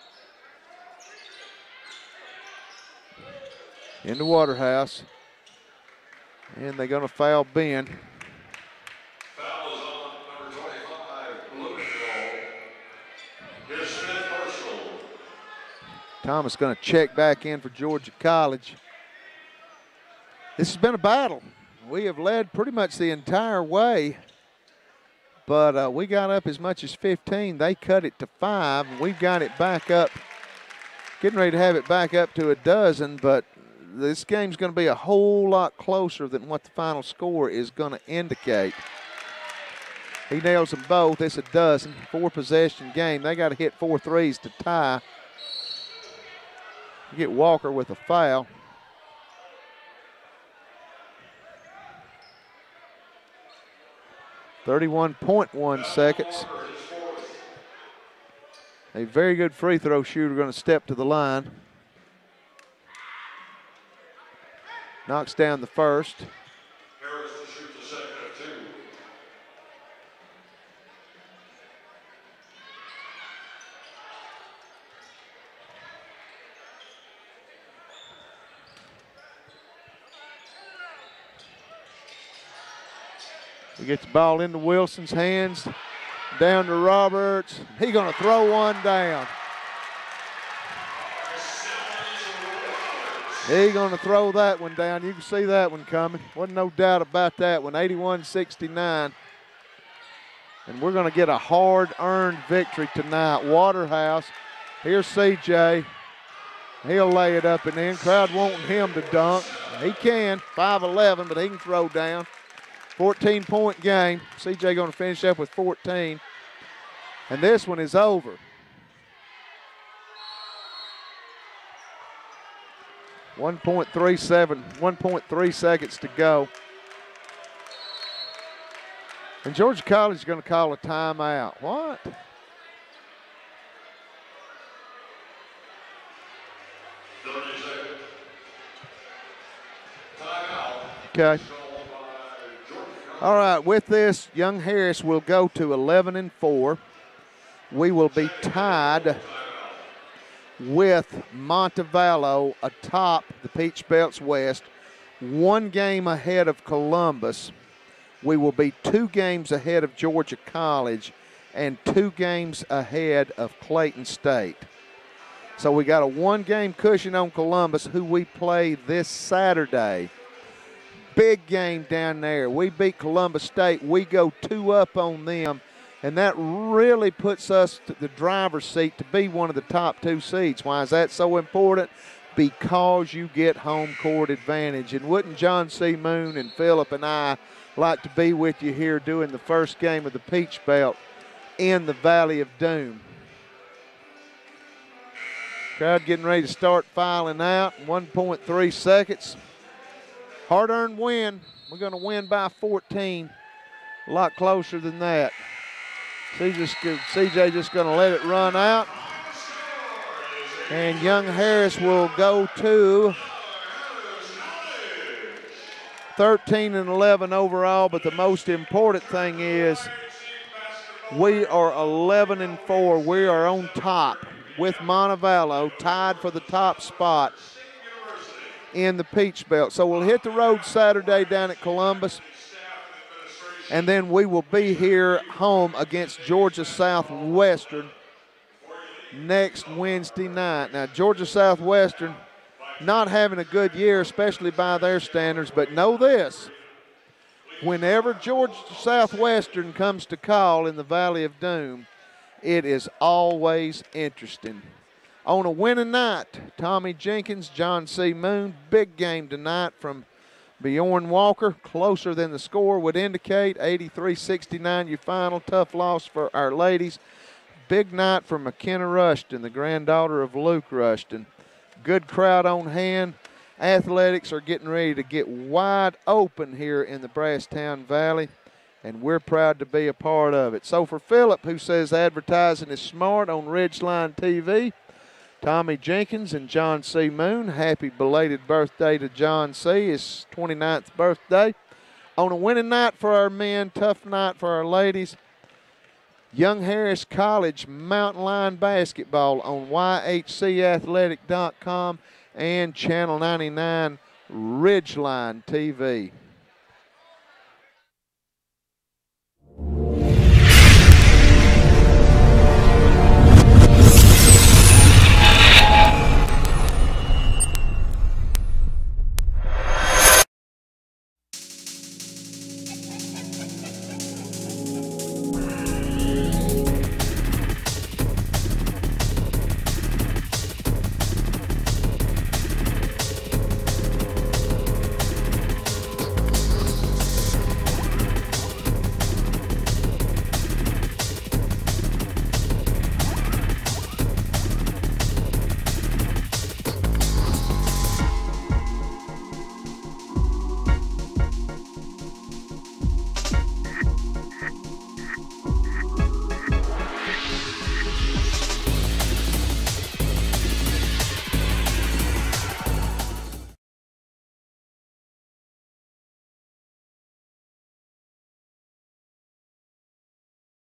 into Waterhouse. And they're going to foul Ben. Foul is on number twenty-five, Bloomingdale. Here's Smith Marshall. Thomas going to check back in for Georgia College. This has been a battle. We have led pretty much the entire way, but uh, we got up as much as fifteen. They cut it to five, and we've got it back up, getting ready to have it back up to a dozen, but this game's going to be a whole lot closer than what the final score is going to indicate. He nails them both. It's a dozen, four possession game. They got to hit four threes to tie. You get Walker with a foul. thirty-one point one seconds. A very good free throw shooter going to step to the line. Knocks down the first. Harris to shoot the second of two. He gets the ball into Wilson's hands, down to Roberts. He's going to throw one down. He's going to throw that one down. You can see that one coming. Wasn't no doubt about that one, eighty-one sixty-nine. And we're going to get a hard-earned victory tonight. Waterhouse, here's C J. He'll lay it up and in. Crowd wanting him to dunk. He can, five eleven, but he can throw down. fourteen point game. C J going to finish up with fourteen. And this one is over. one point three seven, one point three seconds to go. And Georgia College is going to call a timeout. What? Okay. All right, with this, Young Harris will go to eleven and four. We will be tied with Montevallo atop the Peach Belts West, one game ahead of Columbus. We will be two games ahead of Georgia College and two games ahead of Clayton State. So we got a one-game cushion on Columbus, who we play this Saturday. Big game down there. We beat Columbus State. We go two up on them. And that really puts us to the driver's seat to be one of the top two seeds. Why is that so important? Because you get home court advantage. And wouldn't John C. Moon and Phillip and I like to be with you here doing the first game of the Peach Belt in the Valley of Doom? Crowd getting ready to start filing out. one point three seconds. Hard-earned win. We're going to win by fourteen. A lot closer than that. C J just going to let it run out. And Young Harris will go to thirteen and eleven overall, but the most important thing is we are eleven and four. We are on top with Montevallo, tied for the top spot in the Peach Belt. So we'll hit the road Saturday down at Columbus. And then we will be here home against Georgia Southwestern next Wednesday night. Now, Georgia Southwestern not having a good year, especially by their standards, but know this. Whenever Georgia Southwestern comes to call in the Valley of Doom, it is always interesting. On a winning night, Tommy Jenkins, John C. Moon, big game tonight from Bjorn Walker, closer than the score would indicate. eighty-three sixty-nine your final. Tough loss for our ladies. Big night for McKenna Rushton, the granddaughter of Luke Rushton. Good crowd on hand. Athletics are getting ready to get wide open here in the Brasstown Valley, and we're proud to be a part of it. So for Phillip, who says advertising is smart on Ridgeline T V, Tommy Jenkins and John C. Moon, happy belated birthday to John C., his twenty-ninth birthday. On a winning night for our men, tough night for our ladies, Young Harris College Mountain Lion Basketball on Y H C athletic dot com and Channel ninety-nine Ridgeline T V.